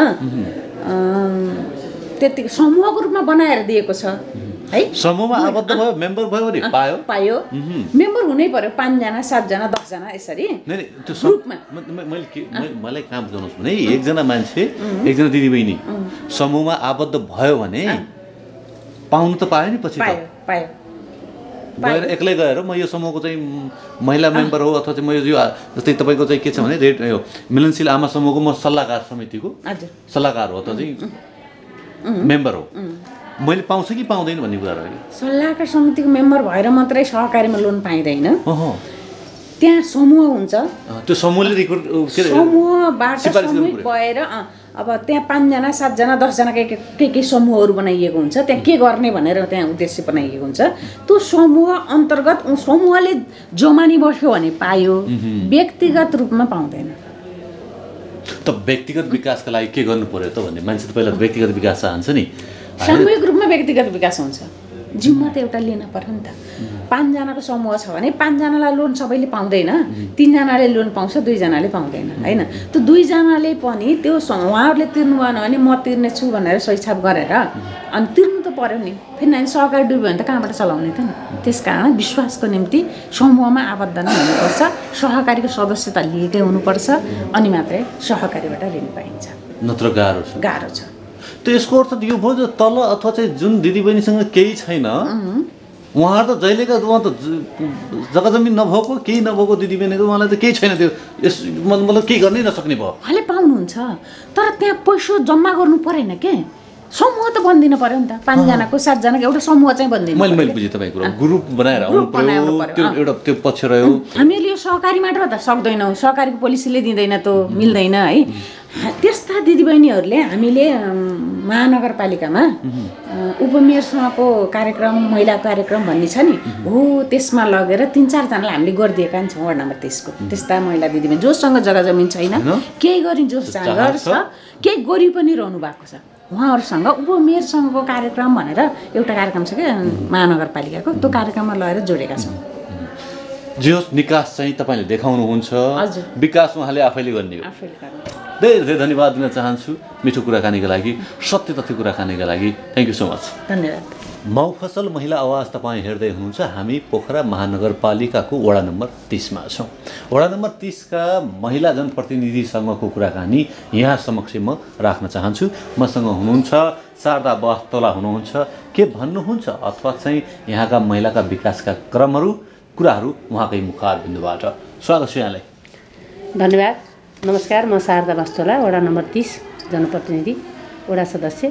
त्यति समूहको रूपमा बनाएर दिएको छ है। समूहमा आबद्ध भयो, मेम्बर भयो भने पायो पायो मेम्बर हुनै पर्यो, पाँचजना सातजना दसजना यसरी ग्रुपमा। मैले मलाई कहाँ बुझाउनुहोस् भने एकजना मान्छे एकजना दिदीबहिनी समूहमा आबद्ध भयो भने पाउनु त पायो नि, पछि पायो पायो गएर एक्लै गएर म यो समूहको चाहिँ महिला मेम्बर हो अथवा चाहिँ म यो जस्तै तपाईँको चाहिँ के छ भने रेड यो मिलनशील आमा समूहको म सल्लाहकार समितिको सल्लाहकार हो अथवा चाहिँ मेम्बर हो, मैले पाउँछु कि पाउँदैन भन्ने कुरा रह्यो। सल्लाहकार समितिको मेम्बर भएर मात्रै सहकारीमा लोन पाइँदैन, त्यहाँ समूह हुन्छ, त्यो समूहले रिक्रुट समूहबाट समूह भएर अब त्यहाँ पाँचजना सातजना दसजना के के के समूहहरू बनाइएको हुन्छ, त्यहाँ के गर्ने भनेर त्यहाँ उद्देश्य बनाइएको हुन्छ। त्यो समूह अन्तर्गत समूहले जमानी बस्यो भने पायो, व्यक्तिगत रूपमा पाउँदैन। त व्यक्तिगत विकासका लागि के गर्नु पर्यो त भन्ने मान्छे त पहिला व्यक्तिगत विकास चाहन्छ नि, सामूहिक रूपमा व्यक्तिगत विकास हुन्छ, जिम्मा त एउटा लिन पर्यो नि त। पाँचजनाको समूह छ भने पाँचजनालाई लोन सबैले पाउँदैन, तिनजनाले लोन पाउँछ, दुईजनाले पाउँदैन होइन। त्यो दुईजनाले पनि त्यो उहाँहरूले तिर्नु भएन भने म तिर्ने छु भनेर सहीछाप गरेर अनि तिर्नु त पर्यो नि, फेरि नानी सहकारी डुब्यो भने त कहाँबाट चलाउने त नि। त्यस कारण विश्वासको निम्ति समूहमा आबद्ध नै हुनुपर्छ, सहकारीको सदस्यता लिएकै हुनुपर्छ, अनि मात्रै सहकारीबाट ऋण पाइन्छ, नत्र गाह्रो छ गाह्रो छ। त यसको अर्थ यो भयो तल अथवा चाहिँ जुन दिदीबहिनीसँग केही छैन उहाँहरू त जहिलेका उहाँ त जग्गा जमिन नभएको केही नभएको दिदीबहिनीको उहाँलाई त केही छैन, त्यो यस मतलब केही गर्नै नसक्ने भयो। उहाँले पाउनुहुन्छ तर त्यहाँ पैसा जम्मा गर्नु परेन के, समूह त बन्दिनु पर्यो नि त। पाँचजनाको सातजनाको एउटा समूह चाहिँ बन्दिनु मैले मैले बुझेँ तपाईँको ग्रुप बनाएर आउनु पर्यो, त्यो एउटा त्यो पक्ष रह्यो। हामीले यो सहकारी मात्र त सक्दैनौँ, सहकारीको पोलिसीले दिँदैन, त मिल्दैन है। त्यस्ता दिदीबहिनीहरूले हामीले महानगरपालिकामा उपमेयरसँगको कार्यक्रम महिला कार्यक्रम भन्ने छ नि हो, त्यसमा लगेर तिन चारजनालाई हामीले गरिदिएका छौँ वार्ड नम्बर तेइसको। त्यस्ता महिला दिदीबहिनी जोसँग जग्गा जमिन छैन, केही गरी जो जाँगर छ, केही गरी पनि रहनु भएको छ, उहाँहरूसँग उपमेयर सङ्घको कार्यक्रम भनेर एउटा कार्यक्रम छ क्या महानगरपालिकाको, त्यो कार्यक्रममा लगेर जोडेका छौँ। जे होस् निकास चाहिँ तपाईँले देखाउनुहुन्छ, विकास उहाँले आफैले गर्ने हो। धेरै धेरै धन्यवाद दिन चाहन्छु मिठो कुराकानीको लागि, सत्य तथ्य कुराकानीको लागि। Thank you so much. धन्यवाद। मौफसल महिला आवाज तपाईँ हेर्दै हुनुहुन्छ। हामी पोखरा महानगरपालिकाको वडा नम्बर तीसमा छौँ। वडा नम्बर तीसका महिला जनप्रतिनिधिसँगको कुराकानी यहाँ समक्ष म राख्न चाहन्छु। मसँग हुनुहुन्छ शारदा बस्तोला हुनुहुन्छ। के भन्नुहुन्छ अथवा चाहिँ यहाँका महिलाका विकासका क्रमहरू कुराहरू उहाँकै मुखार बिन्दुबाट। स्वागत छ यहाँलाई। धन्यवाद। नमस्कार, म शारदा बस्तोला, वडा नम्बर तीस जनप्रतिनिधि, वडा सदस्य।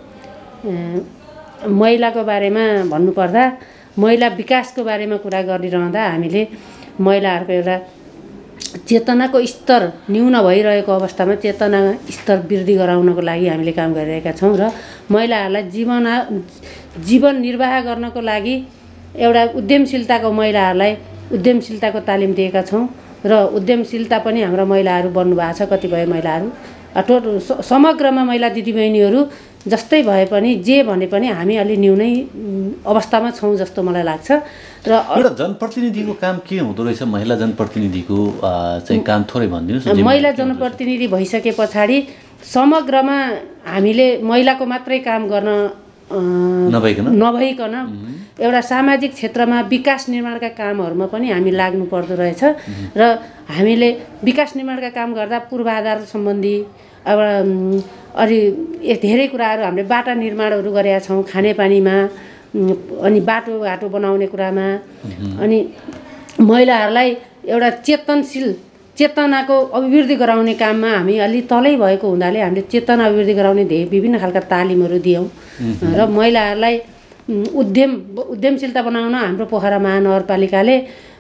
महिलाको बारेमा भन्नुपर्दा महिला विकासको बारेमा कुरा गरिरहँदा हामीले महिलाहरूको एउटा चेतनाको स्तर न्यून भइरहेको अवस्थामा चेतना स्तर वृद्धि गराउनको लागि हामीले काम गरिरहेका छौँ र महिलाहरूलाई जीवन जीवन निर्वाह गर्नको लागि एउटा उद्यमशीलताको महिलाहरूलाई उद्यमशीलताको तालिम दिएका छौँ र उद्यमशीलता पनि हाम्रा महिलाहरू बन्नुभएको छ। कतिपय महिलाहरू टोट समग्रमा महिला दिदीबहिनीहरू जस्तै भए पनि जे भने पनि हामी अलि न्यूनै अवस्थामा छौँ जस्तो मलाई लाग्छ। र एउटा जनप्रतिनिधिको काम के हुँदो रहेछ? महिला जनप्रतिनिधिको चाहिँ काम थोरै भनिदिनुहोस्। महिला जनप्रतिनिधि भइसके पछाडि समग्रमा हामीले महिलाको मात्रै काम गर्न नभइकन नभइकन एउटा सामाजिक क्षेत्रमा विकास निर्माणका कामहरूमा पनि हामी लाग्नु पर्दो रहेछ र हामीले विकास निर्माणका काम गर्दा पूर्वाधार सम्बन्धी अब अलि धेरै कुराहरू हामीले बाटा निर्माणहरू गरेका छौँ खानेपानीमा, अनि बाटोघाटो बनाउने कुरामा, अनि महिलाहरूलाई एउटा चेतनशील चेतनाको अभिवृद्धि गराउने काममा हामी अलि तलै भएको हुनाले हामीले चेतना अभिवृद्धि गराउने धेरै विभिन्न खालका तालिमहरू दियौँ र महिलाहरूलाई उद्यम उद्यमशीलता बनाउन हाम्रो पोखरा महानगरपालिकाले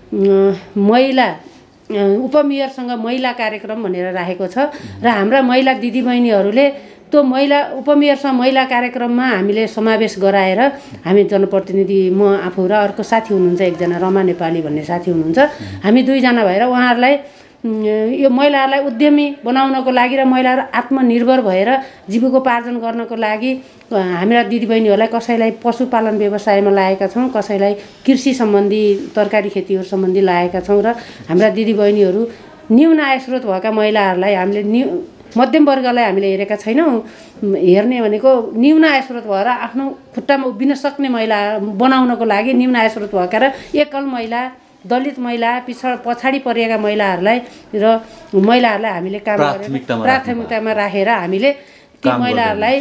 महिला उपमेयरसँग महिला कार्यक्रम भनेर राखेको छ र हाम्रा महिला दिदीबहिनीहरूले त्यो महिला उपमेयरसँग महिला कार्यक्रममा हामीले समावेश गराएर हामी जनप्रतिनिधि म आफू र अर्को साथी हुनुहुन्छ एकजना रमा नेपाली भन्ने साथी हुनुहुन्छ, हामी दुईजना भएर उहाँहरूलाई यो महिलाहरूलाई उद्यमी बनाउनको लागि र महिलाहरू आत्मनिर्भर भएर जीविकोपार्जन गर्नको लागि हाम्रा दिदीबहिनीहरूलाई कसैलाई पशुपालन व्यवसायमा लागेका छौँ, कसैलाई कृषि सम्बन्धी तरकारी खेतीहरू सम्बन्धी लागेका छौँ र हाम्रा दिदीबहिनीहरू न्यून आय स्रोत भएका महिलाहरूलाई हामीले न्यू मध्यम वर्गलाई हामीले हेरेका छैनौँ। हेर्ने भनेको न्यून आय स्रोत भएर आफ्नो खुट्टामा उभिन सक्ने महिला बनाउनको लागि न्यून आय स्रोत भएका र एकल महिला, दलित महिला, पिछड पछाडि परिएका महिलाहरूलाई र महिलाहरूलाई हामीले काम गरेर प्राथमिकतामा राखेर हामीले ती महिलाहरूलाई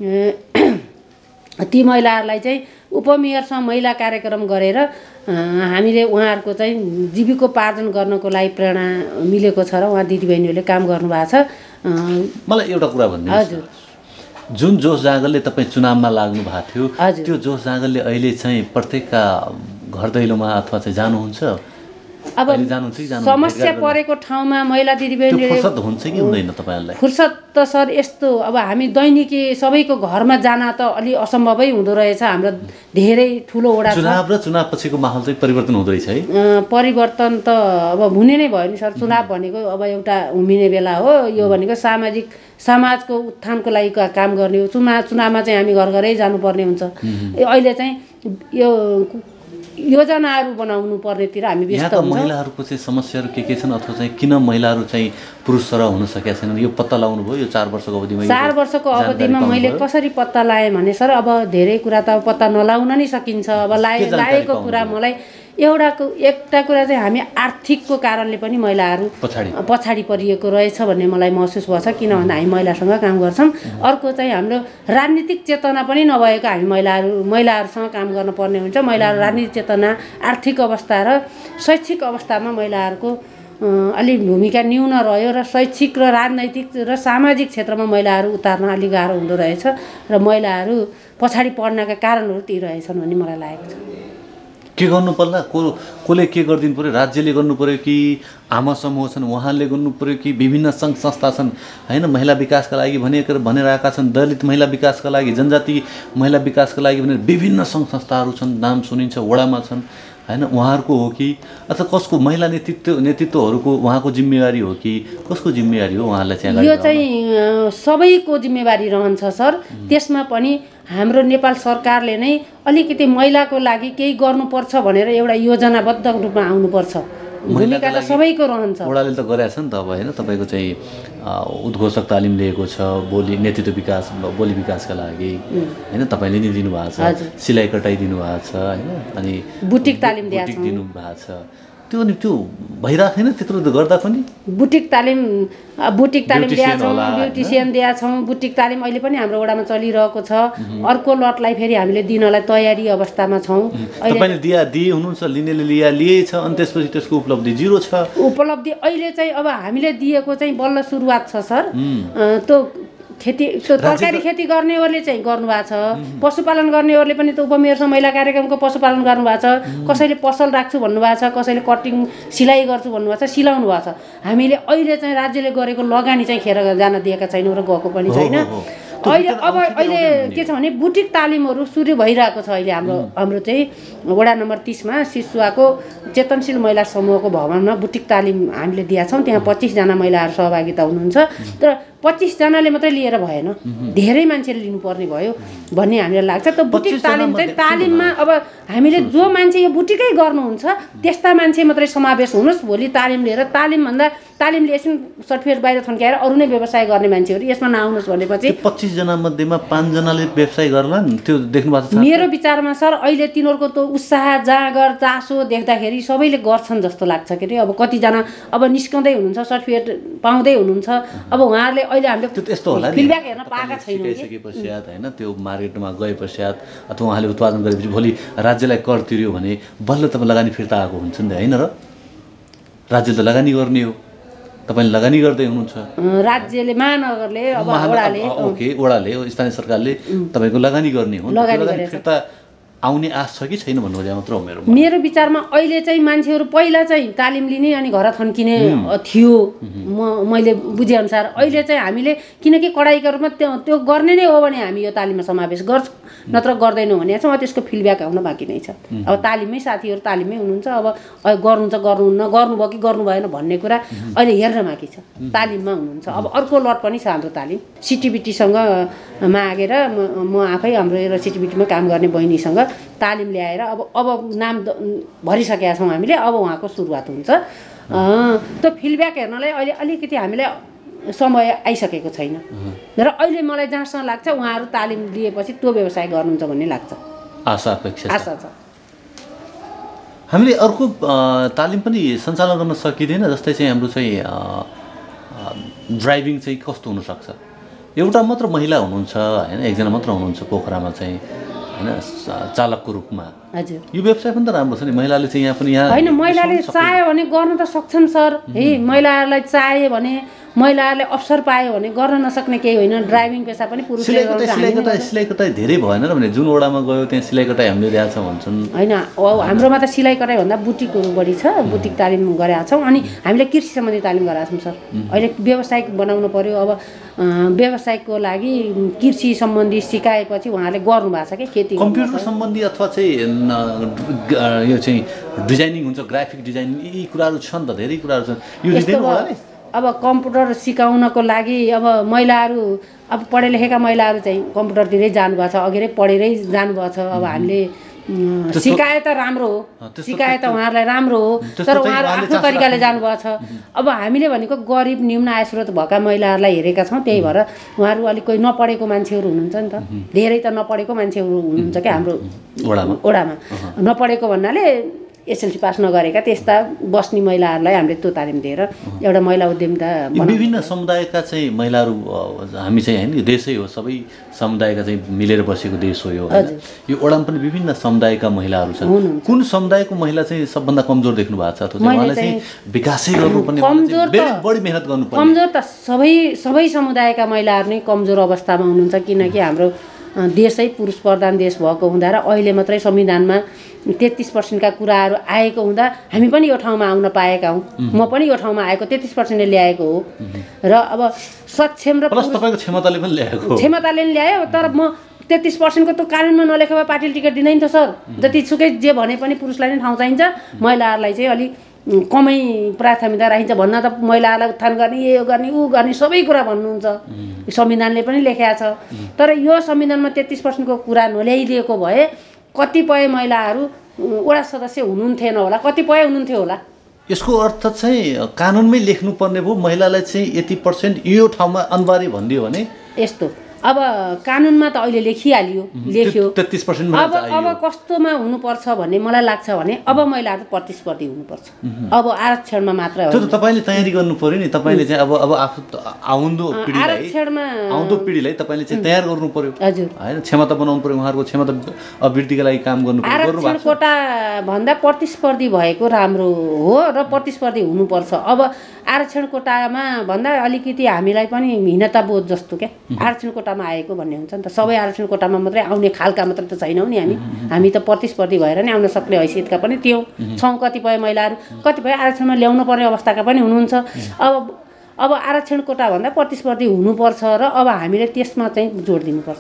ती महिलाहरूलाई चाहिँ उपमेयरसँग महिला कार्यक्रम गरेर हामीले उहाँहरूको चाहिँ जीविकोपार्जन गर्नको लागि प्रेरणा मिलेको छ र उहाँ दिदीबहिनीहरूले काम गर्नुभएको छ। मलाई एउटा कुरा भनिदिनुहोस्, जुन जोस जाँगरले तपाईँ चुनावमा लाग्नु भएको थियो त्यो जोस जाँगरले अहिले चाहिँ प्रत्येकका घर दैलोमा अथवा चाहिँ जानुहुन्छ? अब समस्या परेको ठाउँमा महिला दिदीबहिनीले फुर्सद हुन्छ कि हुँदैन तपाईँहरूलाई? फुर्सद त सर यस्तो, अब हामी दैनिकी सबैको घरमा जान त अलि असम्भवै हुँदो रहेछ। हाम्रो धेरै ठुलो वडा छ। चुनाव र चुनाव पछिको माहौल चाहिँ परिवर्तन हुँदो रहेछ है? परिवर्तन त अब हुने नै भयो नि सर। चुनाव भनेको अब एउटा उम्मिने बेला हो। यो भनेको सामाजिक समाजको उत्थानको लागि काम गर्ने हो। चुनाव चुनावमा चाहिँ हामी घर घरै जानुपर्ने हुन्छ। अहिले चाहिँ यो योजनाहरू बनाउनु पर्नेतिर हामी व्यस्त हुन्छौँ। महिलाहरूको चाहिँ समस्याहरू के के छन् अथवा चाहिँ किन महिलाहरू चाहिँ पुरुष सर हुन सकेका छैनन्, यो पत्ता लगाउनु भयो यो चार वर्षको अवधिमा? चार वर्षको अवधिमा मैले कसरी पत्ता लगाएँ भने सर, अब धेरै कुरा त पत्ता नलाउन नै सकिन्छ। अब लाए लागेको कुरा मलाई एउटाको एउटा कुरा चाहिँ हामी आर्थिकको कारणले पनि महिलाहरू पछाडि पछाडि परिएको रहेछ भन्ने मलाई महसुस भएछ, किन भन्दा हामी महिलासँग काम गर्छौँ। अर्को चाहिँ हाम्रो राजनीतिक चेतना पनि नभएको हामी महिलाहरू महिलाहरूसँग काम गर्नुपर्ने हुन्छ। महिलाहरू राजनीतिक चेतना, आर्थिक अवस्था र शैक्षिक अवस्थामा महिलाहरूको अलि भूमिका न्यून रह्यो र शैक्षिक र राजनैतिक र सामाजिक क्षेत्रमा महिलाहरू उतार्न अलिक गाह्रो हुँदो रहेछ र महिलाहरू पछाडि पर्नका कारणहरू ती रहेछन् भन्ने मलाई लागेको छ। के गर्नु पर्ला? को कसले के गरिदिनु पऱ्यो? राज्यले गर्नु पऱ्यो कि आमा समूह छन् उहाँले गर्नु पऱ्यो कि विभिन्न सङ्घ संस्था छन् होइन महिला विकासका लागि भनेर भनिरहेका छन्, दलित महिला विकासका लागि, जनजाति महिला विकासका लागि भनेर विभिन्न सङ्घ संस्थाहरू छन्, नाम सुनिन्छ, वडामा छन् होइन उहाँहरूको हो कि अथवा कसको महिला नेतृत्व नेतृत्वहरूको उहाँको जिम्मेवारी हो कि कसको जिम्मेवारी हो उहाँलाई चाहिँ? यो चाहिँ सबैको जिम्मेवारी रहन्छ सर। त्यसमा पनि हाम्रो नेपाल सरकारले नै अलिकति महिलाको लागि केही गर्नुपर्छ भनेर एउटा योजनाबद्ध रूपमा आउनुपर्छ। भूमिका त सबैको रहन्छ। ओडाले त गरेछ नि त अब होइन तपाईँको चाहिँ उद्घोषक तालिम लिएको छ बोली नेतृत्व विकास बोली विकासका लागि होइन तपाईँले नि दिनुभएको छ, सिलाइ कटाइ दिनुभएको छ होइन, अनि बुटिक तालिम दिनुभएको छ। त्यो नि त्यो भइरहेको छैन त्यत्रो गर्दा पनि? बुटिक तालिम बुटिक तालिम दिएको छौँ, ब्युटिसियन दिएको छौँ, बुटिक तालिम अहिले पनि हाम्रो वडामा चलिरहेको छ। अर्को लटलाई फेरि हामीले दिनलाई तयारी अवस्थामा छौँ। तपाईँले दिया दिए हुनुहुन्छ, लिनेले लिया लिएछ अनि त्यसपछि त्यसको उपलब्धि जिरो छ। उपलब्धि अहिले चाहिँ अब हामीले दिएको चाहिँ बल्ल सुरुवात छ सर। त्यो खेती तरकारी खेती गर्नेहरूले चाहिँ गर्नुभएको छ, पशुपालन गर्नेहरूले पनि त उपमेयरसँग महिला कार्यक्रमको पशुपालन गर्नुभएको छ, कसैले पसल राख्छु भन्नुभएको छ, कसैले कटिङ सिलाइ गर्छु भन्नुभएको छ, सिलाउनु भएको छ। हामीले अहिले चाहिँ राज्यले गरेको लगानी चाहिँ खेर जान दिएका छैनौँ र गएको पनि छैन। अहिले अब अहिले के छ भने बुटिक तालिमहरू सुरु भइरहेको छ। अहिले हाम्रो हाम्रो चाहिँ वडा नम्बर तिसमा सिसुवाको चेतनशील महिला समूहको भवनमा बुटिक तालिम हामीले दिएका छौँ। त्यहाँ पच्चिसजना महिलाहरू सहभागिता हुनुहुन्छ। तर पच्चिसजनाले मात्रै लिएर भएन, धेरै मान्छेले लिनुपर्ने भयो भन्ने हामीलाई लाग्छ। त बुटिक तालिम चाहिँ तालिममा अब हामीले जो मान्छे यो बुटिकै गर्नुहुन्छ त्यस्ता मान्छे मात्रै समावेश हुनुहोस्। भोलि तालिम लिएर तालिमभन्दा तालिम लिएपछि सर्टिफिकेट बाहिर थन्क्याएर अरू नै व्यवसाय गर्ने मान्छेहरू यसमा नआउनुहोस् भनेपछि पच्चिसजना मध्येमा पाँचजनाले व्यवसाय गर्ला नि, त्यो देख्नु भएको छ? मेरो विचारमा सर अहिले तिनीहरूको त उत्साह जाँगर चासो देख्दाखेरि सबैले गर्छन् जस्तो लाग्छ के अरे। अब कतिजना अब निस्कँदै हुनुहुन्छ, सर्टिफिकेट पाउँदै हुनुहुन्छ। अब उहाँहरूले अहिले हामीले त्यस्तो होला फिडब्याक हेर्न पाएका छैनौँ। सिकाइसके पश्चात होइन त्यो मार्केटमा गए पश्चात अथवा उहाँले उत्पादन गरेपछि भोलि राज्यलाई कर तिर्यो भने बल्ल तपाईँ लगानी फिर्ता आएको हुन्छ नि होइन र? राज्य त लगानी गर्ने हो, तपाईँले लगानी गर्दै हुनुहुन्छ। राज्यले महानगरले अब वडाले ओके वडाले स्थानीय सरकारले तपाईँको लगानी गर्ने हो, लगानी फिर्ता आउने आश छ कि छैन भन्नु मात्र हो मेरो मेरो विचारमा। अहिले चाहिँ मान्छेहरू पहिला चाहिँ तालिम लिने अनि घर थन्किने थियो म मैले बुझेअनुसार। अहिले चाहिँ हामीले किनकि कडाइका रूपमा त्यो त्यो गर्ने नै हो भने हामी यो तालिममा समावेश गर्छौँ, नत्र गर्दैनौँ भने चाहिँ त्यसको फिडब्याक आउन बाँकी नै छ। अब तालिममै साथीहरू तालिममै हुनुहुन्छ, अब गर्नुहुन्छ गर्नुहुन्न, गर्नुभयो कि गर्नु भएन भन्ने कुरा अहिले हेर्न बाँकी छ। तालिममा हुनुहुन्छ। अब अर्को लट पनि छ हाम्रो तालिम सिटिबिटीसँग मागेर म आफै हाम्रो एउटा सिटिबिटीमा काम गर्ने बहिनीसँग तालिम ल्याएर अब अब नाम भरिसकेका छौँ हामीले। अब उहाँको सुरुवात हुन्छ। त्यो फिडब्याक हेर्नलाई अहिले अलिकति हामीलाई समय आइसकेको छैन र अहिले मलाई जहाँसम्म लाग्छ उहाँहरू तालिम लिएपछि त्यो व्यवसाय गर्नुहुन्छ भन्ने लाग्छ। आशा अपेक्षा आशा छ। हामीले अर्को तालिम पनि सञ्चालन गर्न सकिँदैन जस्तै चाहिँ हाम्रो चाहिँ ड्राइभिङ चाहिँ कस्तो हुनसक्छ? एउटा मात्र महिला हुनुहुन्छ होइन, एकजना मात्र हुनुहुन्छ पोखरामा चाहिँ होइन चालकको रूपमा। हजुर यो व्यवसाय पनि त राम्रो छ नि, महिलाले चाहिँ यहाँ पनि यहाँ होइन महिलाले चाह्यो भने गर्न त सक्छन् सर। है महिलालाई चाह्यो भने महिलाहरूले अवसर पायो भने गर्न नसक्ने केही होइन। ड्राइभिङ पेसा पनि पुरुषले सिलाइ कटाइ सिलाइ कटाइ धेरै भएन र भने जुन वडामा गयो त्यहाँ सिलाइ कटाइ हामीले ल्याएको छ भन्छन् होइन। हाम्रोमा त सिलाइ कटाइ भन्दा बुटिकहरू बढी छ, बुटिक तालिम गरेका छौँ। अनि हामीले कृषि सम्बन्धी तालिम गराएको छौँ सर। अहिले व्यवसायिक बनाउनु पर्यो। अब व्यवसायको लागि कृषि सम्बन्धी सिकाएपछि उहाँले गर्नु भएको छ कि खेती कम्प्युटर सम्बन्धी अथवा चाहिँ यो चाहिँ डिजाइनिङ हुन्छ, ग्राफिक डिजाइनिङ यी कुराहरू छन् त, धेरै कुराहरू छन्। यो दिँदैन वडाले? अब कम्प्युटर सिकाउनको लागि अब महिलाहरू अब पढे लेखेका महिलाहरू चाहिँ कम्प्युटरतिरै जानुभएको छ, अघिरै पढेरै जानुभएको छ। अब हामीले सिकाए त राम्रो हो, सिकाए त उहाँहरूलाई राम्रो हो, तर उहाँहरू आफ्नो तरिकाले जानुभएको छ। अब हामीले भनेको गरिब निम्न आय स्रोत भएका महिलाहरूलाई हेरेका छौँ। त्यही भएर उहाँहरू अलिक कोही नपढेको मान्छेहरू हुनुहुन्छ नि त, धेरै त नपढेको मान्छेहरू हुनुहुन्छ क्या हाम्रो वडामा वडामा नपढेको भन्नाले एसएलसी पास नगरेका त्यस्ता बस्ने महिलाहरूलाई हामीले त्यो तालिम दिएर एउटा महिला उद्यमिता विभिन्न समुदायका चाहिँ महिलाहरू हामी चाहिँ होइन देशै हो, सबै समुदायका चाहिँ मिलेर बसेको देश हो यो होइन। यो वडामा पनि विभिन्न समुदायका महिलाहरू छन्। कुन समुदायको महिला चाहिँ सबभन्दा कमजोर देख्नु भएको छ अथवा उहाँलाई चाहिँ विकासै गर्नुपर्ने बढी मेहनत गर्नुपर्ने? कमजोर त सबै सबै समुदायका महिलाहरू नै कमजोर अवस्थामा हुनुहुन्छ, किनकि हाम्रो देशै पुरुष प्रधान देश भएको हुँदा र अहिले मात्रै संविधानमा तेत्तिस पर्सेन्टका कुराहरू आएको हुँदा हामी पनि यो ठाउँमा आउन पाएका हौँ। म पनि यो ठाउँमा आएको तेत्तिस पर्सेन्टले ल्याएको हो र अब सक्षम र प्लस तपाईँको क्षमताले पनि ल्याएको क्षमताले ल्यायो। तर म तेत्तिस पर्सेन्टको त कानुनमा नलेखा भए पार्टीले टिकट दिँदैन त सर। जतिसुकै जे भने पनि पुरुषलाई नै ठाउँ चाहिन्छ, महिलाहरूलाई चाहिँ अलिक कमै प्राथमिकता राखिन्छ भन्न त महिलाहरूलाई उत्थान गर्ने यो गर्ने ऊ गर्ने सबै कुरा भन्नुहुन्छ, संविधानले पनि लेखेको छ। तर यो संविधानमा तेत्तिस पर्सेन्टको कुरा नल्याइदिएको भए कतिपय महिलाहरू वडा सदस्य हुनुहुन्थेन होला, कतिपय हुनुहुन्थ्यो होला। यसको अर्थ चाहिँ कानुनमै लेख्नुपर्ने भयो महिलालाई चाहिँ यति पर्सेन्ट यो ठाउँमा अनिवार्य भनिदियो भने? यस्तो अब कानुनमा त अहिले लेखिहालियो, लेख्यो। तेत्तिस पर्सेन्ट अब अब कस्तोमा हुनुपर्छ भन्ने मलाई लाग्छ भने अब महिलाहरू प्रतिस्पर्धी हुनुपर्छ। अब आरक्षणमा मात्र त्यो त तपाईँले तयारी गर्नु पर्यो नि। तपाईँले चाहिँ अब अब आफू आउँदो पिँढीलाई आरक्षणमा आउँदो पिँढीलाई तपाईँले चाहिँ तयार गर्नु पर्यो हजुर हैन, क्षमता बनाउनु पर्यो, उहाँहरूको क्षमता वृद्धिका लागि काम गर्नु पर्यो। आरक्षण कोटा भन्दा प्रतिस्पर्धी भएको राम्रो हो र प्रतिस्पर्धी हुनुपर्छ। अब आरक्षण कोटामा भन्दा अलिकति हामीलाई पनि हीनता बोध जस्तो क्या आरक्षण कोटामा आएको भन्ने हुन्छ नि त। सबै आरक्षण कोटामा मात्रै आउने खालका मात्र त छैनौँ नि हामी, हामी त प्रतिस्पर्धी भएर नि आउन सक्ने हैसियतका पनि थियौँ छौँ। कतिपय महिलाहरू कतिपय आरक्षणमा ल्याउनु पर्ने अवस्थाका पनि हुनुहुन्छ। अब अब आरक्षण कोटा भन्दा प्रतिस्पर्धी हुनुपर्छ र अब हामीले त्यसमा चाहिँ जोड दिनुपर्छ।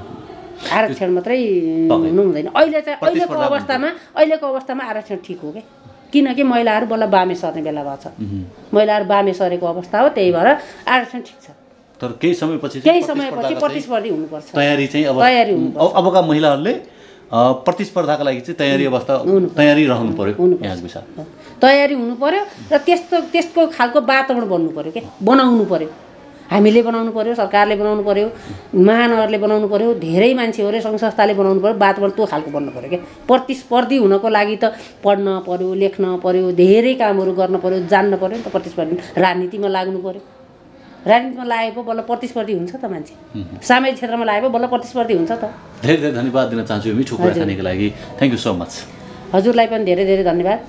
आरक्षण मात्रै हुनु हुँदैन। अहिले चाहिँ अहिलेको अवस्थामा अहिलेको अवस्थामा आरक्षण ठिक हो क्या, किनकि महिलाहरू बल्ल बामे सर्ने बेला भएको छ। महिलाहरू बामे सरेको अवस्था हो, त्यही भएर आरक्षण ठिक छ। तर केही समयपछि केही समयपछि प्रतिस्पर्धी हुनुपर्छ। तयारी चाहिँ अब तयारी हुनुपर्छ। अबका महिलाहरूले प्रतिस्पर्धाका लागि चाहिँ तयारी अवस्था तयारी रहनु पर्यो, यहाँको विचार तयारी हुनु पर्यो र त्यस्तो त्यस्तो खालको वातावरण बन्नु पर्यो क्या, बनाउनु पर्यो। हामीले बनाउनु पर्यो, सरकारले बनाउनु पर्यो, महानगरले बनाउनु पर्यो, धेरै मान्छेहरूले सङ्घ संस्थाले बनाउनु पर्यो, वातावरण त्यो खालको बन्नु पर्यो क्या। प्रतिस्पर्धी हुनको लागि त पढ्न पर्यो, लेख्न पर्यो, धेरै कामहरू गर्न पर्यो, जान्न पर्यो नि त। प्रतिस्पर्धी राजनीतिमा लाग्नु पर्यो, राजनीतिमा लागेको बल्ल प्रतिस्पर्धी हुन्छ त मान्छे। सामाजिक क्षेत्रमा लागेको बल्ल प्रतिस्पर्धी हुन्छ त। धेरै धेरै धन्यवाद दिन चाहन्छु मिठो कुराकानीको लागि। Thank you so much. हजुरलाई पनि धेरै धेरै धन्यवाद।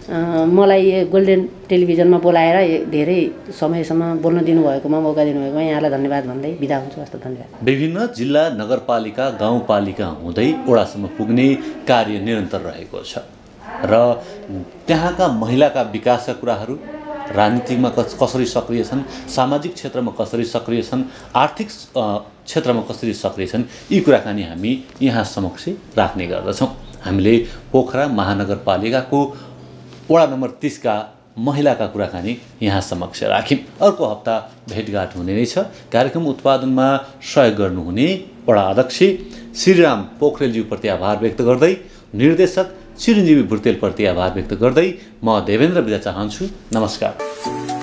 मलाई गोल्डेन टेलिभिजनमा बोलाएर धेरै समयसम्म बोल्न दिनुभएकोमा, मौका दिनुभएकोमा यहाँलाई धन्यवाद भन्दै बिदा हुन्छु। हस्त धन्यवाद। विभिन्न जिल्ला, नगरपालिका, गाउँपालिका हुँदै वडासम्म पुग्ने कार्य निरन्तर रहेको छ र त्यहाँका महिलाका विकासका कुराहरू, राजनीतिमा कसरी सक्रिय छन्, सामाजिक क्षेत्रमा कसरी सक्रिय छन्, आर्थिक क्षेत्रमा कसरी सक्रिय छन्, यी कुराकानी हामी यहाँ समक्ष राख्ने गर्दछौँ। हामीले पोखरा महानगरपालिकाको वडा नम्बर तीसका महिलाका कुराकानी यहाँ समक्ष राख्यौँ। अर्को हप्ता भेटघाट हुने नै छ। कार्यक्रम उत्पादनमा सहयोग गर्नुहुने वडा अध्यक्ष श्रीराम पोखरेलज्यूप्रति आभार व्यक्त गर्दै, निर्देशक चिरञ्जीवी भुर्तेलप्रति आभार व्यक्त गर्दै म देवेन्द्र बिदा चाहन्छु। नमस्कार।